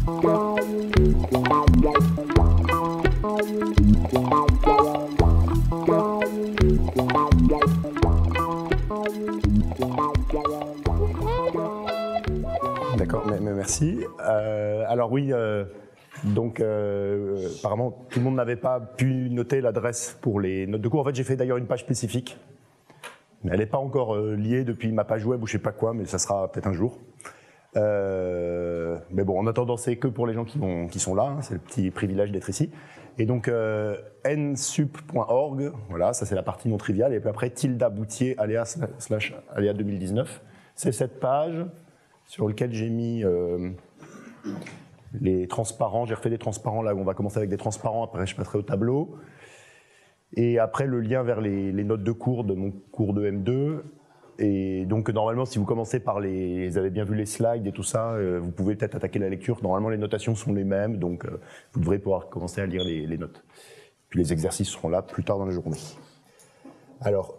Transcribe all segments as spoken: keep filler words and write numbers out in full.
D'accord, mais, mais merci. Euh, alors oui, euh, donc euh, apparemment tout le monde n'avait pas pu noter l'adresse pour les notes de cours. En fait, j'ai fait d'ailleurs une page spécifique, mais elle n'est pas encore euh, liée depuis ma page web ou je sais pas quoi, mais ça sera peut-être un jour. Euh, mais bon, en attendant, c'est que pour les gens qui, vont, qui sont là, hein, c'est le petit privilège d'être ici. Et donc euh, nsup point org, voilà, ça c'est la partie non triviale, et puis après tilde boutier aléa slash aléa deux mille dix-neuf, c'est cette page sur laquelle j'ai mis euh, les transparents, j'ai refait des transparents là où on va commencer avec des transparents, après je passerai au tableau. Et après le lien vers les, les notes de cours de mon cours de M deux. Et donc normalement si vous commencez par les, vous avez bien vu les slides et tout ça, euh, vous pouvez peut-être attaquer la lecture. Normalement les notations sont les mêmes, donc euh, vous devrez pouvoir commencer à lire les, les notes. Puis les exercices seront là plus tard dans la journée. Alors,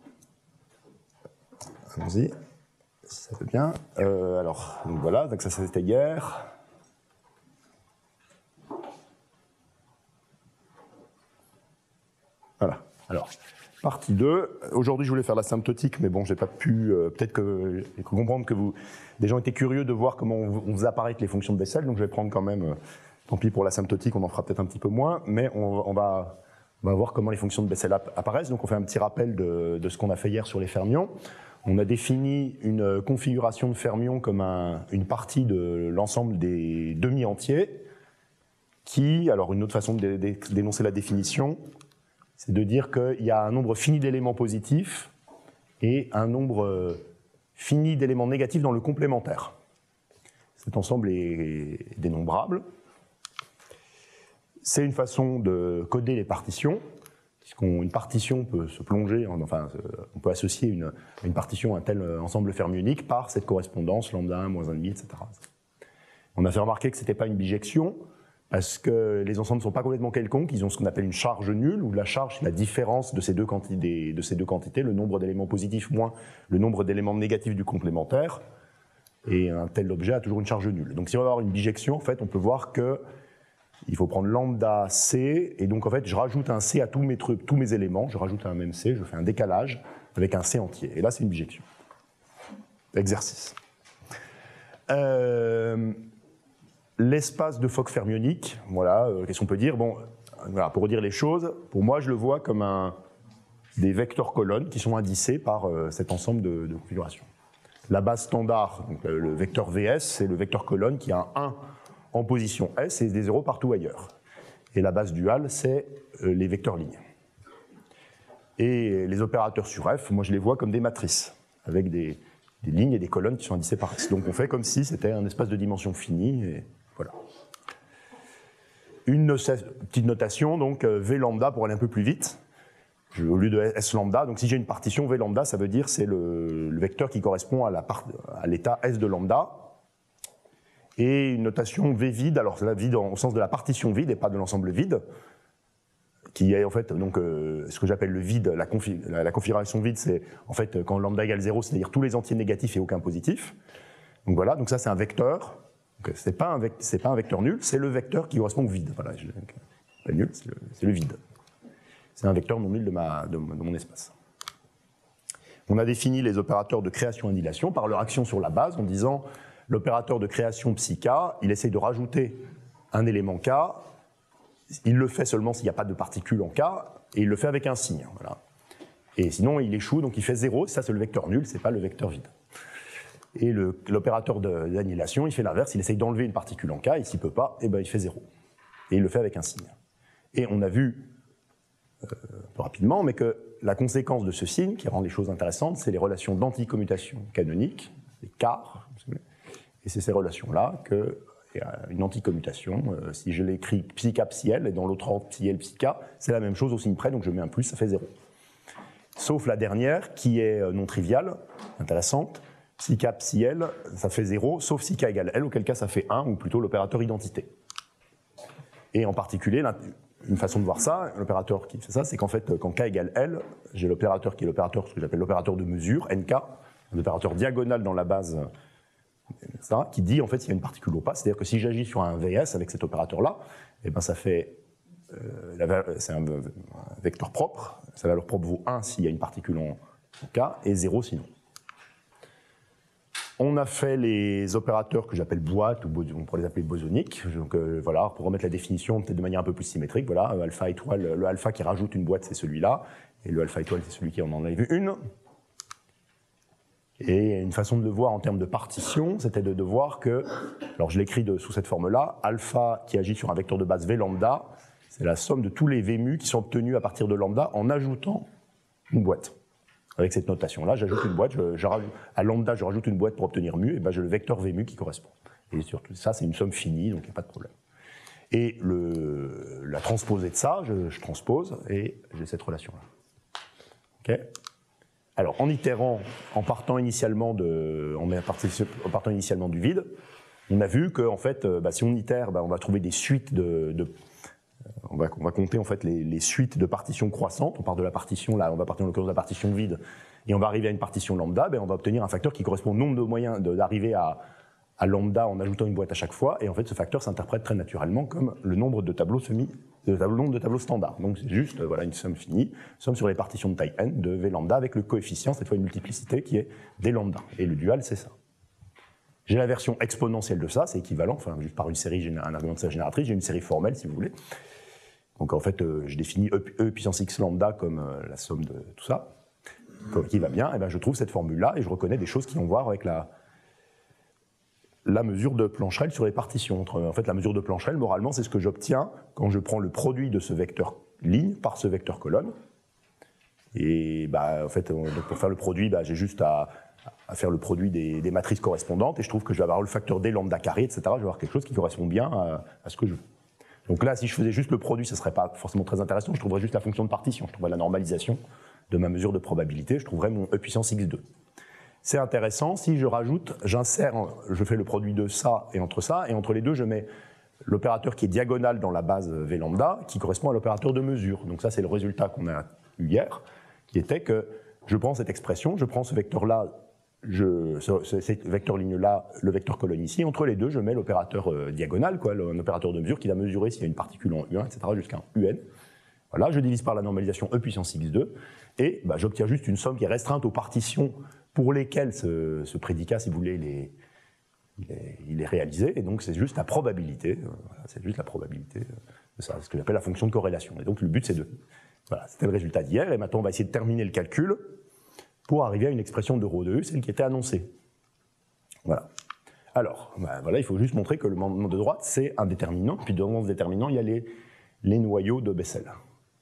allons-y, si ça peut bien. Euh, alors, donc voilà, donc ça c'était hier. Voilà, alors, partie deux. Aujourd'hui, je voulais faire l'asymptotique, mais bon, j'ai pas pu, euh, peut-être que, j'ai cru comprendre que vous, des gens étaient curieux de voir comment on, on faisait apparaître les fonctions de Bessel, donc je vais prendre quand même, euh, tant pis pour l'asymptotique, on en fera peut-être un petit peu moins, mais on, on, va, on va voir comment les fonctions de Bessel apparaissent. Donc on fait un petit rappel de, de ce qu'on a fait hier sur les fermions. On a défini une configuration de fermions comme un, une partie de l'ensemble des demi-entiers, qui, alors une autre façon de dé, dé, d'énoncer la définition, c'est de dire qu'il y a un nombre fini d'éléments positifs et un nombre fini d'éléments négatifs dans le complémentaire. Cet ensemble est dénombrable. C'est une façon de coder les partitions, puisqu'une partition peut se plonger, enfin, on peut associer une, une partition à un tel ensemble fermionique par cette correspondance, lambda un, moins un demi, et cetera. On a fait remarquer que ce n'était pas une bijection, parce que les ensembles ne sont pas complètement quelconques, ils ont ce qu'on appelle une charge nulle, où la charge, c'est la différence de ces deux quantités, de ces deux quantités, le nombre d'éléments positifs moins le nombre d'éléments négatifs du complémentaire, et un tel objet a toujours une charge nulle. Donc si on va avoir une bijection, en fait, on peut voir que il faut prendre lambda C, et donc en fait, je rajoute un C à tous mes, trucs, tous mes éléments, je rajoute un même C, je fais un décalage avec un C entier, et là c'est une bijection. Exercice. Euh, L'espace de Fock fermionique, voilà, euh, qu'est-ce qu'on peut dire? Bon, voilà, pour redire les choses, pour moi je le vois comme un, des vecteurs colonnes qui sont indicés par euh, cet ensemble de, de configurations. La base standard, donc, euh, le vecteur V S, c'est le vecteur colonne qui a un un en position S et des zéros partout ailleurs. Et la base duale, c'est euh, les vecteurs lignes. Et les opérateurs sur F, moi je les vois comme des matrices, avec des, des lignes et des colonnes qui sont indicées par S. Donc on fait comme si c'était un espace de dimension finie, et voilà. Une petite notation, donc V lambda pour aller un peu plus vite, je, au lieu de S lambda, donc si j'ai une partition, V lambda, ça veut dire c'est le, le vecteur qui correspond à, la part, à l'état S de lambda, et une notation V vide, alors c'est la vide au sens de la partition vide et pas de l'ensemble vide, qui est en fait donc, euh, ce que j'appelle le vide, la, confi la, la configuration vide, c'est en fait quand lambda égale zéro, c'est-à-dire tous les entiers négatifs et aucun positif. Donc voilà, donc ça c'est un vecteur. C'est pas, pas un vecteur nul, c'est le vecteur qui correspond au vide. Voilà, je, pas nul, c'est le, le vide. C'est un vecteur non nul de, ma, de, de mon espace. On a défini les opérateurs de création-annihilation par leur action sur la base en disant l'opérateur de création psi k, il essaye de rajouter un élément k, il le fait seulement s'il n'y a pas de particules en k, et il le fait avec un signe. Voilà. Et sinon il échoue, donc il fait zéro, ça c'est le vecteur nul, c'est pas le vecteur vide. Et l'opérateur d'annihilation, il fait l'inverse, il essaye d'enlever une particule en K, et s'il ne peut pas, eh ben, il fait zéro. Et il le fait avec un signe. Et on a vu, euh, un peu rapidement, mais que la conséquence de ce signe, qui rend les choses intéressantes, c'est les relations d'anticommutation canonique, les quarts, et c'est ces relations-là qu'il y a une anticommutation. Euh, si je l'écris psi k psi l, et dans l'autre ordre psi l psi k, c'est la même chose au signe près, donc je mets un plus, ça fait zéro. Sauf la dernière, qui est non triviale, intéressante, psi k psi l, ça fait zéro, sauf si k égale L, auquel cas ça fait un, ou plutôt l'opérateur identité. Et en particulier, une façon de voir ça, l'opérateur qui fait ça, c'est qu'en fait, quand k égale L, j'ai l'opérateur qui est l'opérateur, ce que j'appelle l'opérateur de mesure, N K, un opérateur diagonal dans la base et cetera, qui dit en fait s'il y a une particule ou pas. C'est-à-dire que si j'agis sur un V S avec cet opérateur-là, eh ben ça fait, euh, c'est un, un vecteur propre, sa valeur propre vaut un s'il y a une particule en, en K et zéro sinon. On a fait les opérateurs que j'appelle boîtes, ou on pourrait les appeler bosoniques. Donc euh, voilà, pour remettre la définition peut-être de manière un peu plus symétrique, voilà, euh, alpha étoile, le alpha qui rajoute une boîte, c'est celui-là, et le alpha étoile, c'est celui qui en enlève une. Et une façon de le voir en termes de partition, c'était de, de voir que, alors je l'écris sous cette forme-là, alpha qui agit sur un vecteur de base V lambda, c'est la somme de tous les V mu qui sont obtenus à partir de lambda en ajoutant une boîte. Avec cette notation-là, j'ajoute une boîte, je, je, à lambda, je rajoute une boîte pour obtenir mu, et ben j'ai le vecteur V mu qui correspond. Et surtout, ça, c'est une somme finie, donc il n'y a pas de problème. Et le, la transposée de ça, je, je transpose, et j'ai cette relation-là. Okay. Alors, en itérant, en partant initialement, de, en partant initialement du vide, on a vu que, en fait, bah, si on itère, bah, on va trouver des suites de... de On va, on va compter en fait les, les suites de partitions croissantes. On part de la partition là, on va partir en l'occurrence de la partition vide, et on va arriver à une partition lambda. Ben on va obtenir un facteur qui correspond au nombre de moyens d'arriver à, à lambda en ajoutant une boîte à chaque fois. Et en fait, ce facteur s'interprète très naturellement comme le nombre de tableaux semi, le nombre de tableaux standards. Donc c'est juste voilà une somme finie, somme sur les partitions de taille n de v lambda avec le coefficient, cette fois une multiplicité qui est d lambda. Et le dual, c'est ça. J'ai la version exponentielle de ça, c'est équivalent, enfin juste par une série, un argument de série génératrice, j'ai une série formelle si vous voulez. Donc en fait, euh, je définis E, e puissance x lambda comme euh, la somme de tout ça, qui va bien, et ben je trouve cette formule-là et je reconnais des choses qui ont à voir avec la, la mesure de Plancherel sur les partitions. En fait, la mesure de Plancherel, moralement, c'est ce que j'obtiens quand je prends le produit de ce vecteur ligne par ce vecteur colonne. Et bah, en fait, donc pour faire le produit, bah, j'ai juste à, à faire le produit des, des matrices correspondantes, et je trouve que je vais avoir le facteur d lambda carré, et cetera. Je vais avoir quelque chose qui correspond bien à, à ce que je veux. Donc là, si je faisais juste le produit, ça ne serait pas forcément très intéressant, je trouverais juste la fonction de partition, je trouverais la normalisation de ma mesure de probabilité, je trouverais mon E puissance x deux. C'est intéressant, si je rajoute, j'insère, je fais le produit de ça et entre ça, et entre les deux, je mets l'opérateur qui est diagonal dans la base V lambda, qui correspond à l'opérateur de mesure. Donc ça, c'est le résultat qu'on a eu hier, qui était que je prends cette expression, je prends ce vecteur-là, Je, ce, cette vecteur ligne-là, le vecteur colonne ici, entre les deux, je mets l'opérateur euh, diagonal, quoi, un opérateur de mesure qui va mesurer s'il y a une particule en U un, et cetera, jusqu'à un U N. Voilà, je divise par la normalisation E puissance x deux, et bah, j'obtiens juste une somme qui est restreinte aux partitions pour lesquelles ce, ce prédicat, si vous voulez, il est, il est, il est réalisé, et donc c'est juste la probabilité, euh, voilà, c'est juste la probabilité de ça, ce que j'appelle la fonction de corrélation. Et donc le but, c'est de... Voilà, c'était le résultat d'hier, et maintenant on va essayer de terminer le calcul pour arriver à une expression de ρ de E, celle qui était annoncée. Voilà. Alors, ben voilà, il faut juste montrer que le moment de droite, c'est un déterminant, puis devant ce déterminant, il y a les, les noyaux de Bessel.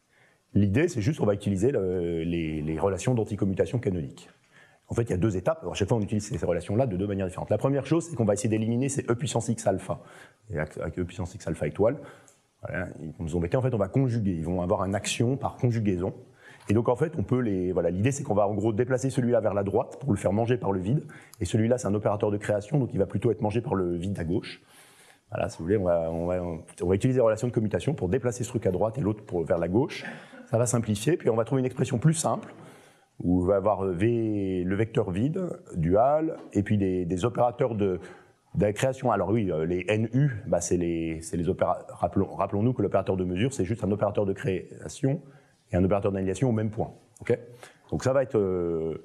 L'idée, c'est juste qu'on va utiliser le, les, les relations d'anticommutation canonique. En fait, il y a deux étapes. Alors, à chaque fois, on utilise ces relations-là de deux manières différentes. La première chose, c'est qu'on va essayer d'éliminer ces E puissance x alpha. Et avec E puissance x alpha étoile, voilà, ils nous ont embêtés, en fait, on va conjuguer. Ils vont avoir un action par conjugaison. Et donc en fait, on peut les. Voilà, l'idée c'est qu'on va en gros déplacer celui-là vers la droite pour le faire manger par le vide. Et celui-là, c'est un opérateur de création, donc il va plutôt être mangé par le vide à gauche. Voilà, si vous voulez, on va, on va, on va utiliser les relations de commutation pour déplacer ce truc à droite et l'autre vers la gauche. Ça va simplifier, puis on va trouver une expression plus simple, où on va avoir v, le vecteur vide, dual, et puis des, des opérateurs de, de la création. Alors oui, les N U, bah c'est les, c'est les opérateurs. Rappelons, rappelons-nous que l'opérateur de mesure, c'est juste un opérateur de création et un opérateur d'annihilation au même point. Okay, donc ça va être... Euh,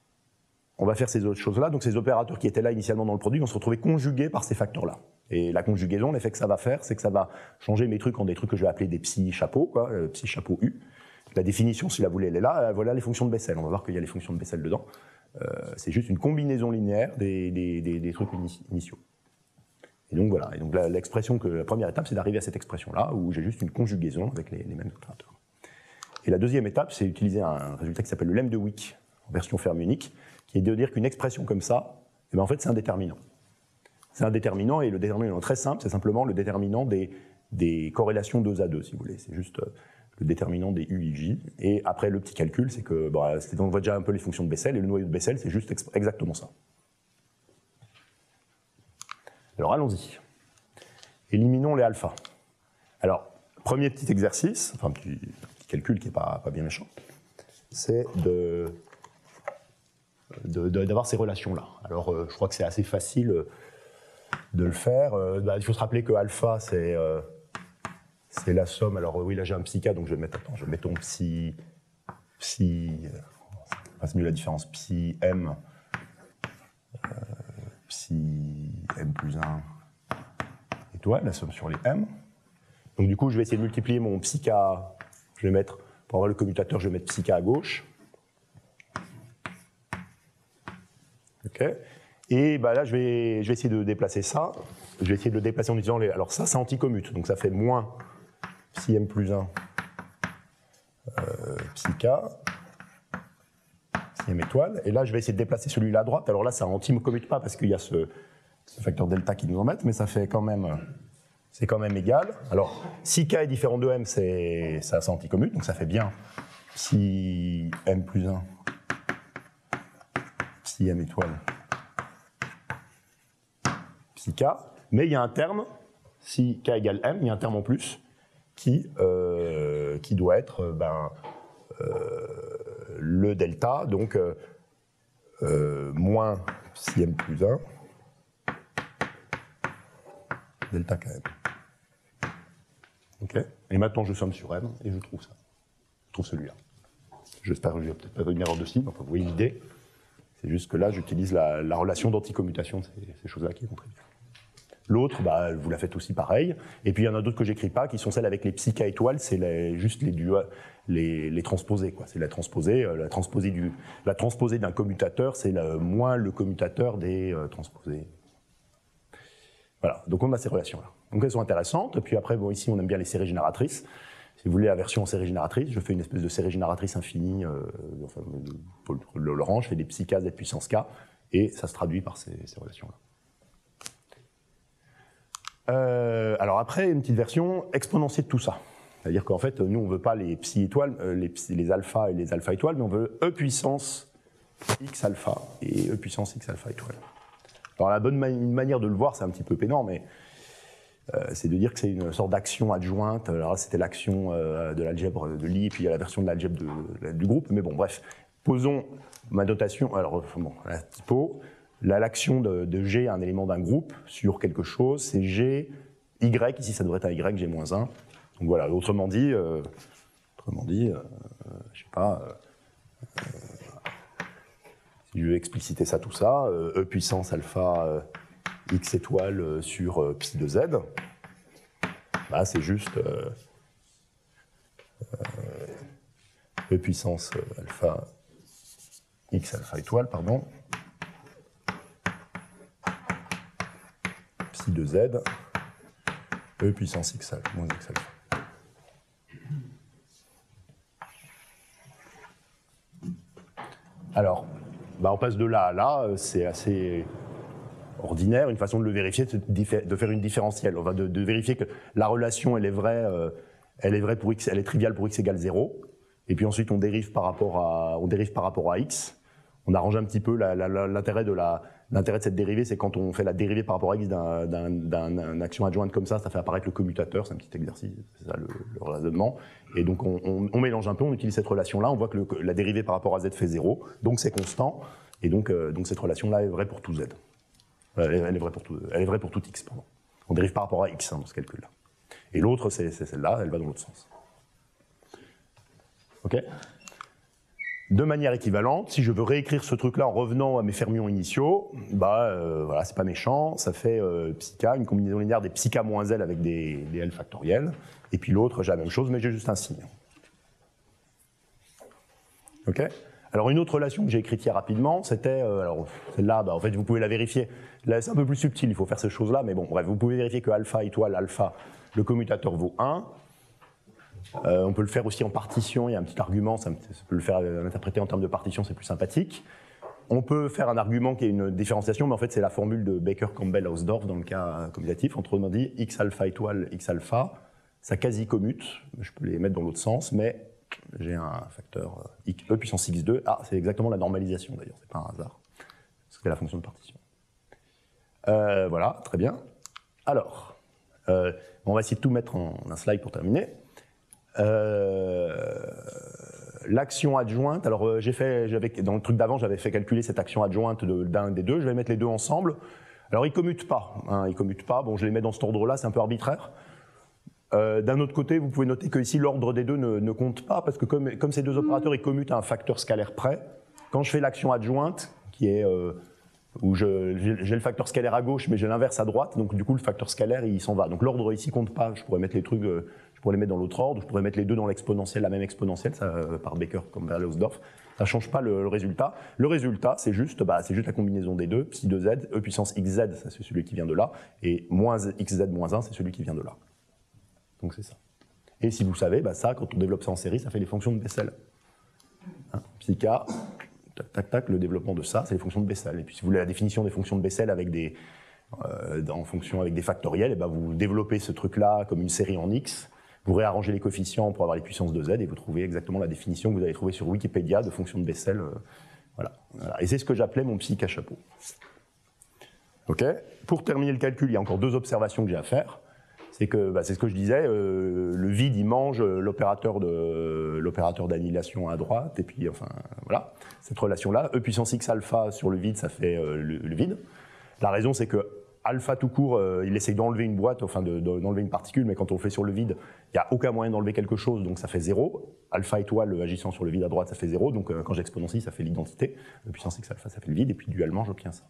on va faire ces autres choses-là. Donc ces opérateurs qui étaient là initialement dans le produit vont se retrouver conjugués par ces facteurs-là. Et la conjugaison, l'effet que ça va faire, c'est que ça va changer mes trucs en des trucs que je vais appeler des psi-chapeaux, quoi, euh, psi-chapeau U. La définition, si la vous voulez, elle est là. Voilà les fonctions de Bessel. On va voir qu'il y a les fonctions de Bessel dedans. Euh, c'est juste une combinaison linéaire des, des, des, des trucs initiaux. Et donc voilà. Et donc l'expression que la première étape, c'est d'arriver à cette expression-là où j'ai juste une conjugaison avec les, les mêmes opérateurs. Et la deuxième étape, c'est d'utiliser un résultat qui s'appelle le lemme de Wick, en version ferme unique, qui est de dire qu'une expression comme ça, eh ben en fait, c'est un déterminant. C'est un déterminant, et le déterminant est très simple, c'est simplement le déterminant des, des corrélations deux à deux, si vous voulez. C'est juste le déterminant des U I J. Et après, le petit calcul, c'est que, bon, on voit déjà un peu les fonctions de Bessel, et le noyau de Bessel, c'est juste exactement ça. Alors, allons-y. Éliminons les alphas. Alors, premier petit exercice, enfin, petit... calcul qui n'est pas, pas bien méchant, c'est de de, de, d'avoir ces relations-là. Alors, euh, je crois que c'est assez facile euh, de le faire. Euh, bah, il faut se rappeler que alpha, c'est euh, c'est la somme. Alors, euh, oui, là, j'ai un psi-k, donc je vais mettre, attends, je vais mettre ton psi, psi, euh, c'est mieux la différence, psi m, euh, psi m plus un étoile, la somme sur les m. Donc, du coup, je vais essayer de multiplier mon psi-k, je vais mettre, pour avoir le commutateur, je vais mettre psi-k à gauche. Ok. Et bah là, je vais, je vais essayer de déplacer ça. Je vais essayer de le déplacer en utilisant les. Alors ça, c'est anticommute, donc ça fait moins psi m plus un euh, psi k, psi m étoile. Et là, je vais essayer de déplacer celui-là à droite. Alors là, ça anti-commute pas parce qu'il y a ce, ce facteur delta qui nous en met, mais ça fait quand même, c'est quand même égal. Alors, si k est différent de m, c'est ça, c'est anticommute, donc ça fait bien psi m plus un psi m étoile psi k, mais il y a un terme, si k égale m, il y a un terme en plus qui, euh, qui doit être ben, euh, le delta, donc euh, euh, moins psi m plus un delta km. Ok. Et maintenant je somme sur m et je trouve ça. Je trouve celui-là. J'espère que je vais peut-être pas une erreur de signe, enfin vous voyez l'idée. C'est juste que là j'utilise la, la relation d'anticommutation de ces, ces choses-là qui contribuent. L'autre, bah, vous la faites aussi pareil. Et puis il y en a d'autres que j'écris pas, qui sont celles avec les psi-k étoiles, c'est les, juste les, les, les transposés, quoi. C'est la transposée, euh, la transposée du, la transposée d'un commutateur, c'est le, moins le commutateur des euh, transposés. Voilà. Donc on a ces relations-là. Donc elles sont intéressantes. Et puis après, bon, ici on aime bien les séries génératrices. Si vous voulez la version en série génératrice, je fais une espèce de série génératrice infinie. Euh, enfin, pour l'orange, je fais des psi-k z puissance k, et ça se traduit par ces, ces relations-là. Euh, alors après, une petite version exponentiée de tout ça. C'est-à-dire qu'en fait, nous, on ne veut pas les psi étoiles, euh, les, les alpha et les alpha étoiles, mais on veut E puissance x alpha et E puissance x alpha étoile. Alors la bonne ma une manière de le voir, c'est un petit peu pénant, mais euh, c'est de dire que c'est une sorte d'action adjointe. Alors là, c'était l'action euh, de l'algèbre de Lie, puis il y a la version de l'algèbre du groupe. Mais bon, bref, posons ma notation. Alors, bon, la typo. L'action de, de G, un élément d'un groupe, sur quelque chose, c'est G, Y, ici ça devrait être un Y, G moins un. Donc voilà, autrement dit, euh, autrement dit, euh, je sais pas, euh, si je veux expliciter ça, tout ça, euh, E puissance alpha euh, X étoile euh, sur euh, psi de Z, bah, c'est juste euh, euh, E puissance alpha X alpha étoile, pardon, psi de Z, E puissance x alpha, moins x alpha. Alors, bah on passe de là à là, c'est assez ordinaire. Une façon de le vérifier, c'est de faire une différentielle. On va de, de vérifier que la relation, elle est vraie, euh, elle est vraie pour x, elle est triviale pour x égale zéro. Et puis ensuite, on dérive par rapport à, on dérive par rapport à x. On arrange un petit peu l'intérêt de la l'intérêt de cette dérivée, c'est quand on fait la dérivée par rapport à x d'une action adjointe comme ça, ça fait apparaître le commutateur, c'est un petit exercice, c'est ça le, le raisonnement. Et donc on, on, on mélange un peu, on utilise cette relation-là, on voit que le, la dérivée par rapport à z fait zéro, donc c'est constant, et donc, euh, donc cette relation-là est vraie pour tout z. Elle est, elle est vraie pour tout, elle est vraie pour tout x, pardon. On dérive par rapport à x hein, dans ce calcul-là. Et l'autre, c'est celle-là, elle va dans l'autre sens. Ok ? De manière équivalente, si je veux réécrire ce truc-là en revenant à mes fermions initiaux, bah euh, voilà, c'est pas méchant, ça fait euh, psi-k, une combinaison linéaire des psi-k moins L avec des, des L factoriels, et puis l'autre, j'ai la même chose, mais j'ai juste un signe. Ok ? Alors une autre relation que j'ai écrite hier rapidement, c'était, euh, alors celle-là, bah, en fait vous pouvez la vérifier, là c'est un peu plus subtil, il faut faire ces choses-là, mais bon, bref, vous pouvez vérifier que alpha étoile alpha, le commutateur vaut un. Euh, on peut le faire aussi en partition, il y a un petit argument, ça, ça peut le faire euh, interpréter en termes de partition, c'est plus sympathique. On peut faire un argument qui est une différenciation, mais en fait c'est la formule de Baker-Campbell-Hausdorff dans le cas commutatif, autrement dit, x alpha étoile x alpha, ça quasi-commute, je peux les mettre dans l'autre sens, mais j'ai un facteur E puissance x deux, ah c'est exactement la normalisation d'ailleurs, c'est pas un hasard, c'est la fonction de partition. Euh, voilà, très bien. Alors, euh, on va essayer de tout mettre en un slide pour terminer. Euh, l'action adjointe, alors euh, j'ai fait, dans le truc d'avant, j'avais fait calculer cette action adjointe d'un de, des deux, je vais mettre les deux ensemble. Alors ils commutent pas, hein, ils commutent pas, bon je les mets dans cet ordre-là, c'est un peu arbitraire. Euh, D'un autre côté, vous pouvez noter que ici l'ordre des deux ne, ne compte pas, parce que comme, comme ces deux opérateurs ils commutent à un facteur scalaire près, quand je fais l'action adjointe, qui est euh, où j'ai le facteur scalaire à gauche, mais j'ai l'inverse à droite, donc du coup le facteur scalaire il s'en va. Donc l'ordre ici compte pas, je pourrais mettre les trucs, euh, je pourrais les mettre dans l'autre ordre, je pourrais mettre les deux dans l'exponentielle, la même exponentielle, ça, euh, par Becker comme vers Hausdorff. Ça ne change pas le, le résultat. Le résultat, c'est juste, bah, c'est juste la combinaison des deux, psi de z, e puissance xz, ça c'est celui qui vient de là, et moins xz moins un, c'est celui qui vient de là. Donc c'est ça. Et si vous savez, bah, ça, quand on développe ça en série, ça fait les fonctions de Bessel. Hein, psi k, tac, tac, tac, le développement de ça, c'est les fonctions de Bessel. Et puis si vous voulez la définition des fonctions de Bessel avec des, euh, en fonction avec des factoriels, et bah, vous développez ce truc-là comme une série en x, vous réarrangez les coefficients pour avoir les puissances de z et vous trouvez exactement la définition que vous avez trouvée sur Wikipédia de fonction de Bessel. Euh, voilà. Voilà. Et c'est ce que j'appelais mon psi k chapeau. Ok. Pour terminer le calcul, il y a encore deux observations que j'ai à faire. C'est que, bah, c'est ce que je disais, euh, le vide il mange l'opérateur de l'opérateur d'annihilation à droite, et puis enfin voilà, cette relation-là, e puissance x alpha sur le vide, ça fait euh, le, le vide. La raison c'est que alpha tout court, euh, il essaye d'enlever une boîte, enfin de, de, d'enlever une particule, mais quand on le fait sur le vide, il n'y a aucun moyen d'enlever quelque chose, donc ça fait zéro. Alpha étoile agissant sur le vide à droite, ça fait zéro, donc euh, quand j'exponencie, ça fait l'identité. E puissance x alpha, ça fait le vide, et puis dualement, j'obtiens ça.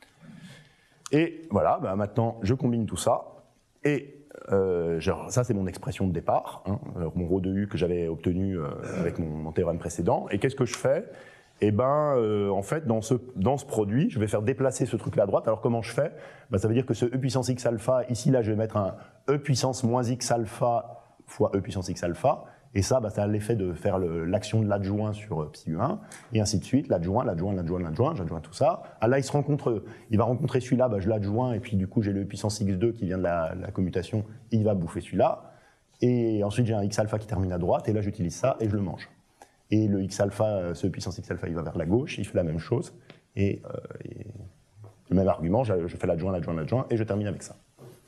Et voilà, bah, maintenant, je combine tout ça, et Euh, genre, ça c'est mon expression de départ, hein, mon rho de U que j'avais obtenu euh, avec mon, mon théorème précédent. Et qu'est-ce que je fais? Eh ben, euh, en fait, dans ce, dans ce produit, je vais faire déplacer ce truc-là à droite. Alors comment je fais? Ben, ça veut dire que ce E puissance x alpha, ici là, je vais mettre un E puissance moins x alpha fois E puissance x alpha. Et ça, bah, ça a l'effet de faire l'action de l'adjoint sur euh, psi U un, et ainsi de suite, l'adjoint, l'adjoint, l'adjoint, l'adjoint, j'adjoins tout ça. Ah là, il se rencontre, il va rencontrer celui-là, bah, je l'adjoins, et puis du coup, j'ai le puissance x deux qui vient de la, la commutation, il va bouffer celui-là. Et ensuite, j'ai un x alpha qui termine à droite, et là, j'utilise ça, et je le mange. Et le x alpha, ce puissance x alpha, il va vers la gauche, il fait la même chose, et, euh, et le même argument, je, je fais l'adjoint, l'adjoint, l'adjoint, et je termine avec ça.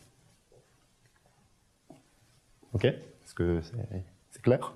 Ok? Est-ce que c'est... C'est clair?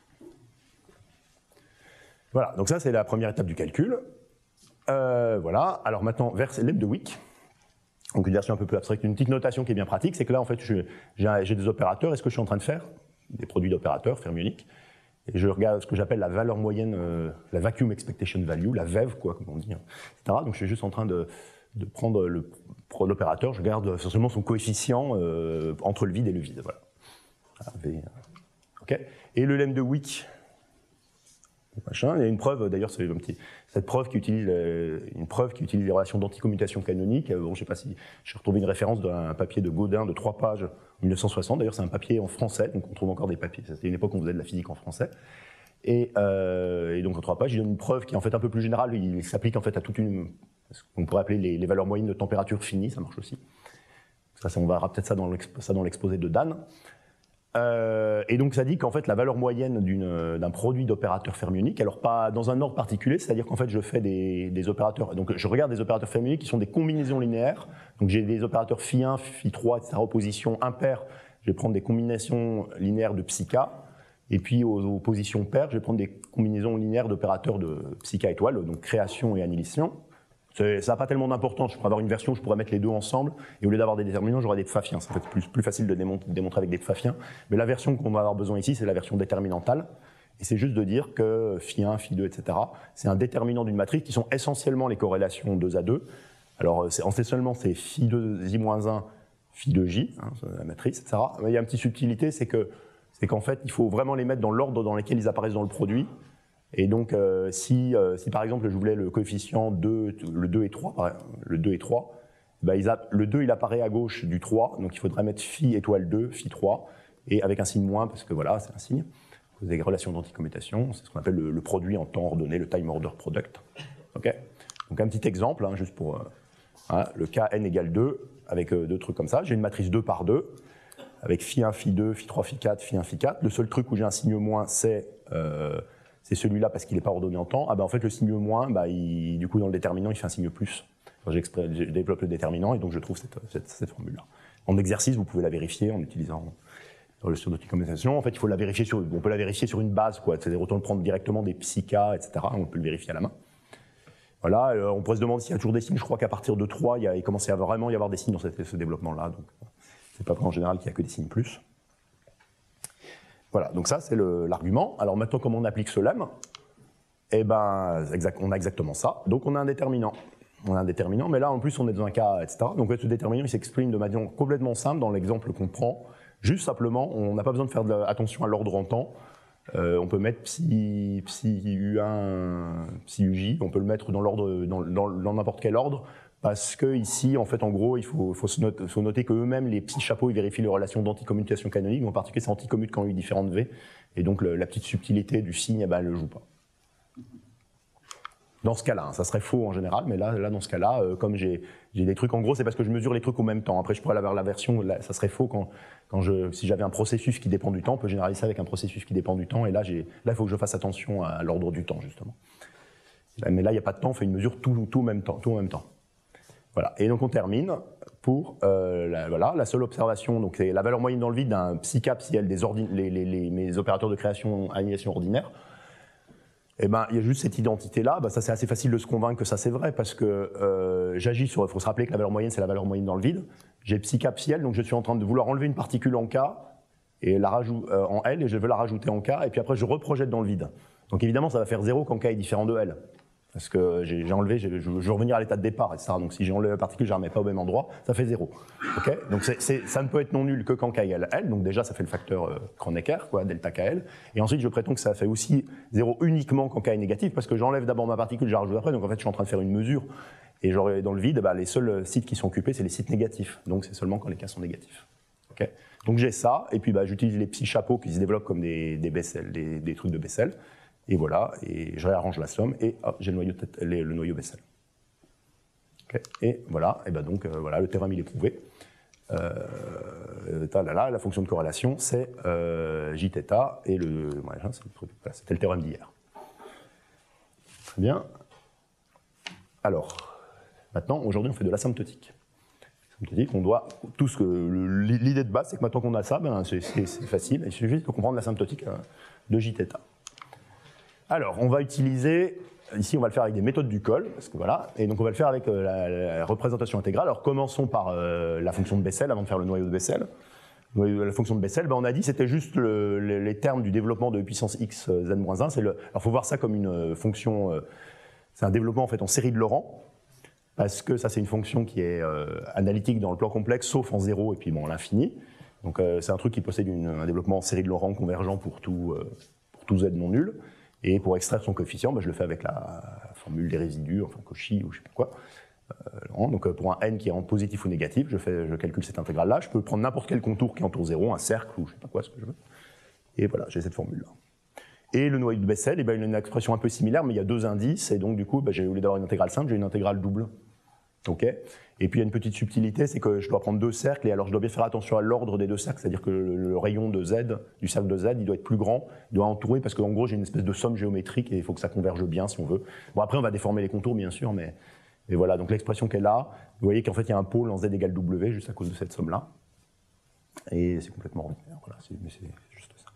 Voilà, donc ça c'est la première étape du calcul. Euh, voilà, alors maintenant, vers l'M de Wick, donc une version un peu plus abstraite, une petite notation qui est bien pratique, c'est que là en fait j'ai des opérateurs, et ce que je suis en train de faire, des produits d'opérateurs fermioniques, et je regarde ce que j'appelle la valeur moyenne, euh, la vacuum expectation value, la V E V, quoi, comme on dit, hein, et cetera. Donc je suis juste en train de, de prendre l'opérateur, je regarde essentiellement son coefficient euh, entre le vide et le vide, voilà. Ah, v, Okay. Et le lemme de Wick, machin, il y a une preuve, d'ailleurs, c'est un petit, cette preuve qui utilise euh, une preuve qui utilise les relations d'anticommutation canonique. Euh, bon, je sais pas si j'ai retrouvé une référence d'un papier de Gaudin de trois pages en mille neuf cent soixante. D'ailleurs, c'est un papier en français, donc on trouve encore des papiers. C'était une époque où on faisait de la physique en français. Et, euh, et donc en trois pages, il donne une preuve qui est en fait un peu plus générale. Il s'applique en fait à toute une, ce qu'on pourrait appeler les, les valeurs moyennes de température finie. Ça marche aussi. Ça, ça on verra peut-être ça dans l'exposé de Dan. Euh, et donc ça dit qu'en fait la valeur moyenne d'un produit d'opérateurs fermioniques, alors pas dans un ordre particulier, c'est-à-dire qu'en fait je fais des, des opérateurs, donc je regarde des opérateurs fermioniques qui sont des combinaisons linéaires, donc j'ai des opérateurs phi un, phi trois, et cetera, opposition impair, je vais prendre des combinaisons linéaires de psi k, et puis aux, aux positions paires, je vais prendre des combinaisons linéaires d'opérateurs de psi k étoile, donc création et annihilation. Ça n'a pas tellement d'importance, je pourrais avoir une version où je pourrais mettre les deux ensemble, et au lieu d'avoir des déterminants, j'aurai des pfaffiens. C'est plus, plus facile de démontrer avec des pfaffiens. Mais la version qu'on va avoir besoin ici, c'est la version déterminantale. Et c'est juste de dire que phi un, phi deux, et cetera, c'est un déterminant d'une matrice qui sont essentiellement les corrélations deux à deux. Alors, essentiellement, c'est phi deux j moins un, phi deux j, hein, la matrice, et cetera. Mais il y a une petite subtilité, c'est que, c'est qu'en fait, il faut vraiment les mettre dans l'ordre dans lequel ils apparaissent dans le produit. Et donc, euh, si, euh, si par exemple je voulais le coefficient deux, le deux et trois, le deux et trois, ben, ils a, le deux il apparaît à gauche du trois, donc il faudrait mettre phi étoile deux, phi trois, et avec un signe moins, parce que voilà, c'est un signe. Vous avez des relations d'anticommutation, c'est ce qu'on appelle le, le produit en temps ordonné, le time order product. Okay, donc un petit exemple, hein, juste pour euh, hein, le cas n égale deux, avec euh, deux trucs comme ça. J'ai une matrice deux par deux, avec phi un, phi deux, phi trois, phi quatre, phi un, phi quatre. Le seul truc où j'ai un signe moins, c'est... Euh, c'est celui-là parce qu'il n'est pas ordonné en temps. Ah ben en fait le signe moins, bah, il, du coup dans le déterminant il fait un signe plus. Je développe le déterminant et donc je trouve cette, cette, cette formule-là. En exercice vous pouvez la vérifier en utilisant sur l'opticométrisation, en fait, il faut la vérifier sur, on peut la vérifier sur une base, quoi. C'est-à-dire autant le prendre directement des psika, et cetera. On peut le vérifier à la main. Voilà, euh, on pourrait se demander s'il y a toujours des signes. Je crois qu'à partir de trois, il, y a, il commençait à vraiment y avoir des signes dans cette, ce développement-là. Donc, c'est pas vrai en général qu'il n'y a que des signes plus. Voilà, donc ça, c'est l'argument. Alors maintenant, comment on applique ce lemme? Eh ben, exact, on a exactement ça. Donc, on a un déterminant. On a un déterminant, mais là, en plus, on est dans un cas, et cetera. Donc, ce déterminant, il s'exprime de manière complètement simple dans l'exemple qu'on prend. Juste simplement, on n'a pas besoin de faire de la, attention à l'ordre en temps. Euh, on peut mettre psi, psi U un, psi U J, on peut le mettre dans l'ordre, dans, dans, dans n'importe quel ordre, parce que ici, en fait, en gros, il faut, faut, se, noter, faut noter qu'eux-mêmes, les petits chapeaux, ils vérifient les relations d'anticommutation canonique, mais en particulier, c'est anticommute quand il y a eu différentes V, et donc le, la petite subtilité du signe, eh ben, elle ne joue pas. Dans ce cas-là, hein, ça serait faux en général, mais là, là dans ce cas-là, euh, comme j'ai des trucs, en gros, c'est parce que je mesure les trucs au même temps. Après, je pourrais avoir la version, là, ça serait faux quand, quand je, si j'avais un processus qui dépend du temps, on peut généraliser ça avec un processus qui dépend du temps, et là, là, il faut que je fasse attention à l'ordre du temps, justement. Mais là, il n'y a pas de temps, on fait une mesure tout, tout, au même temps, tout en même temps. Voilà, et donc on termine pour euh, la, voilà, la seule observation, donc c'est la valeur moyenne dans le vide d'un psi-K, psi-L des les, les, les, mes opérateurs de création, annihilation ordinaire. Eh ben, il y a juste cette identité-là, ben, ça c'est assez facile de se convaincre que ça c'est vrai, parce que euh, j'agis sur, il faut se rappeler que la valeur moyenne c'est la valeur moyenne dans le vide, j'ai psi-K, psi-L, donc je suis en train de vouloir enlever une particule en K, et la rajoute, euh, en L, et je veux la rajouter en K, et puis après je reprojette dans le vide. Donc évidemment ça va faire zéro quand K est différent de L, parce que j'ai enlevé, je, je veux revenir à l'état de départ, et cetera. Donc si j'ai enlevé la particule, je ne la remets pas au même endroit, ça fait zéro. Okay, donc c'est, c'est, ça ne peut être non nul que quand K égale L, donc déjà ça fait le facteur euh, Kronecker, quoi, delta K L, et ensuite je prétends que ça fait aussi zéro uniquement quand K est négatif, parce que j'enlève d'abord ma particule, je la rajoute après, donc en fait je suis en train de faire une mesure, et j'aurais dans le vide, bah, les seuls sites qui sont occupés, c'est les sites négatifs, donc c'est seulement quand les K sont négatifs. Okay, donc j'ai ça, et puis bah, j'utilise les petits chapeaux qui se développent comme des, des Bessel, des, des trucs de Bessel. Et voilà, et je réarrange la somme, et hop, j'ai le noyau, le noyau Bessel. Okay. Et voilà, et ben donc euh, voilà, le théorème il est prouvé. Euh, là, là, la fonction de corrélation, c'est euh, Jθ, et le, voilà, c'était le théorème d'hier. Très bien. Alors, maintenant, aujourd'hui, on fait de l'asymptotique. L'asymptotique, on doit, tout ce que l'idée de base, c'est que maintenant qu'on a ça, ben, c'est facile, il suffit de comprendre l'asymptotique de Jθ. Alors, on va utiliser, ici on va le faire avec des méthodes du col, parce que voilà, et donc on va le faire avec euh, la, la représentation intégrale. Alors commençons par euh, la fonction de Bessel, avant de faire le noyau de Bessel. La fonction de Bessel, ben, on a dit c'était juste le, le, les termes du développement de puissance x z moins un. Alors il faut voir ça comme une fonction, euh, c'est un développement en fait en série de Laurent, parce que ça c'est une fonction qui est euh, analytique dans le plan complexe, sauf en zéro et puis bon, l'infini. Donc euh, c'est un truc qui possède une, un développement en série de Laurent convergent pour tout, euh, pour tout z non nul. Et pour extraire son coefficient, ben je le fais avec la formule des résidus, enfin Cauchy ou je ne sais pas quoi. Euh, donc pour un n qui est en positif ou négatif, je, fais, je calcule cette intégrale-là. Je peux prendre n'importe quel contour qui entoure zéro, un cercle ou je ne sais pas quoi, ce que je veux. Et voilà, j'ai cette formule-là. Et le noyau de Bessel, eh ben, il a une expression un peu similaire, mais il y a deux indices, et donc du coup, ben, au lieu d'avoir une intégrale simple, j'ai une intégrale double. Okay, et puis il y a une petite subtilité, c'est que je dois prendre deux cercles, et alors je dois bien faire attention à l'ordre des deux cercles, c'est-à-dire que le, le rayon de Z, du cercle de Z, il doit être plus grand, il doit entourer, parce qu'en gros j'ai une espèce de somme géométrique, et il faut que ça converge bien si on veut. Bon après on va déformer les contours bien sûr, mais, mais voilà, donc l'expression qu'elle a, vous voyez qu'en fait il y a un pôle en Z égale W, juste à cause de cette somme-là, et c'est complètement ordinaire, voilà, c'est juste ça.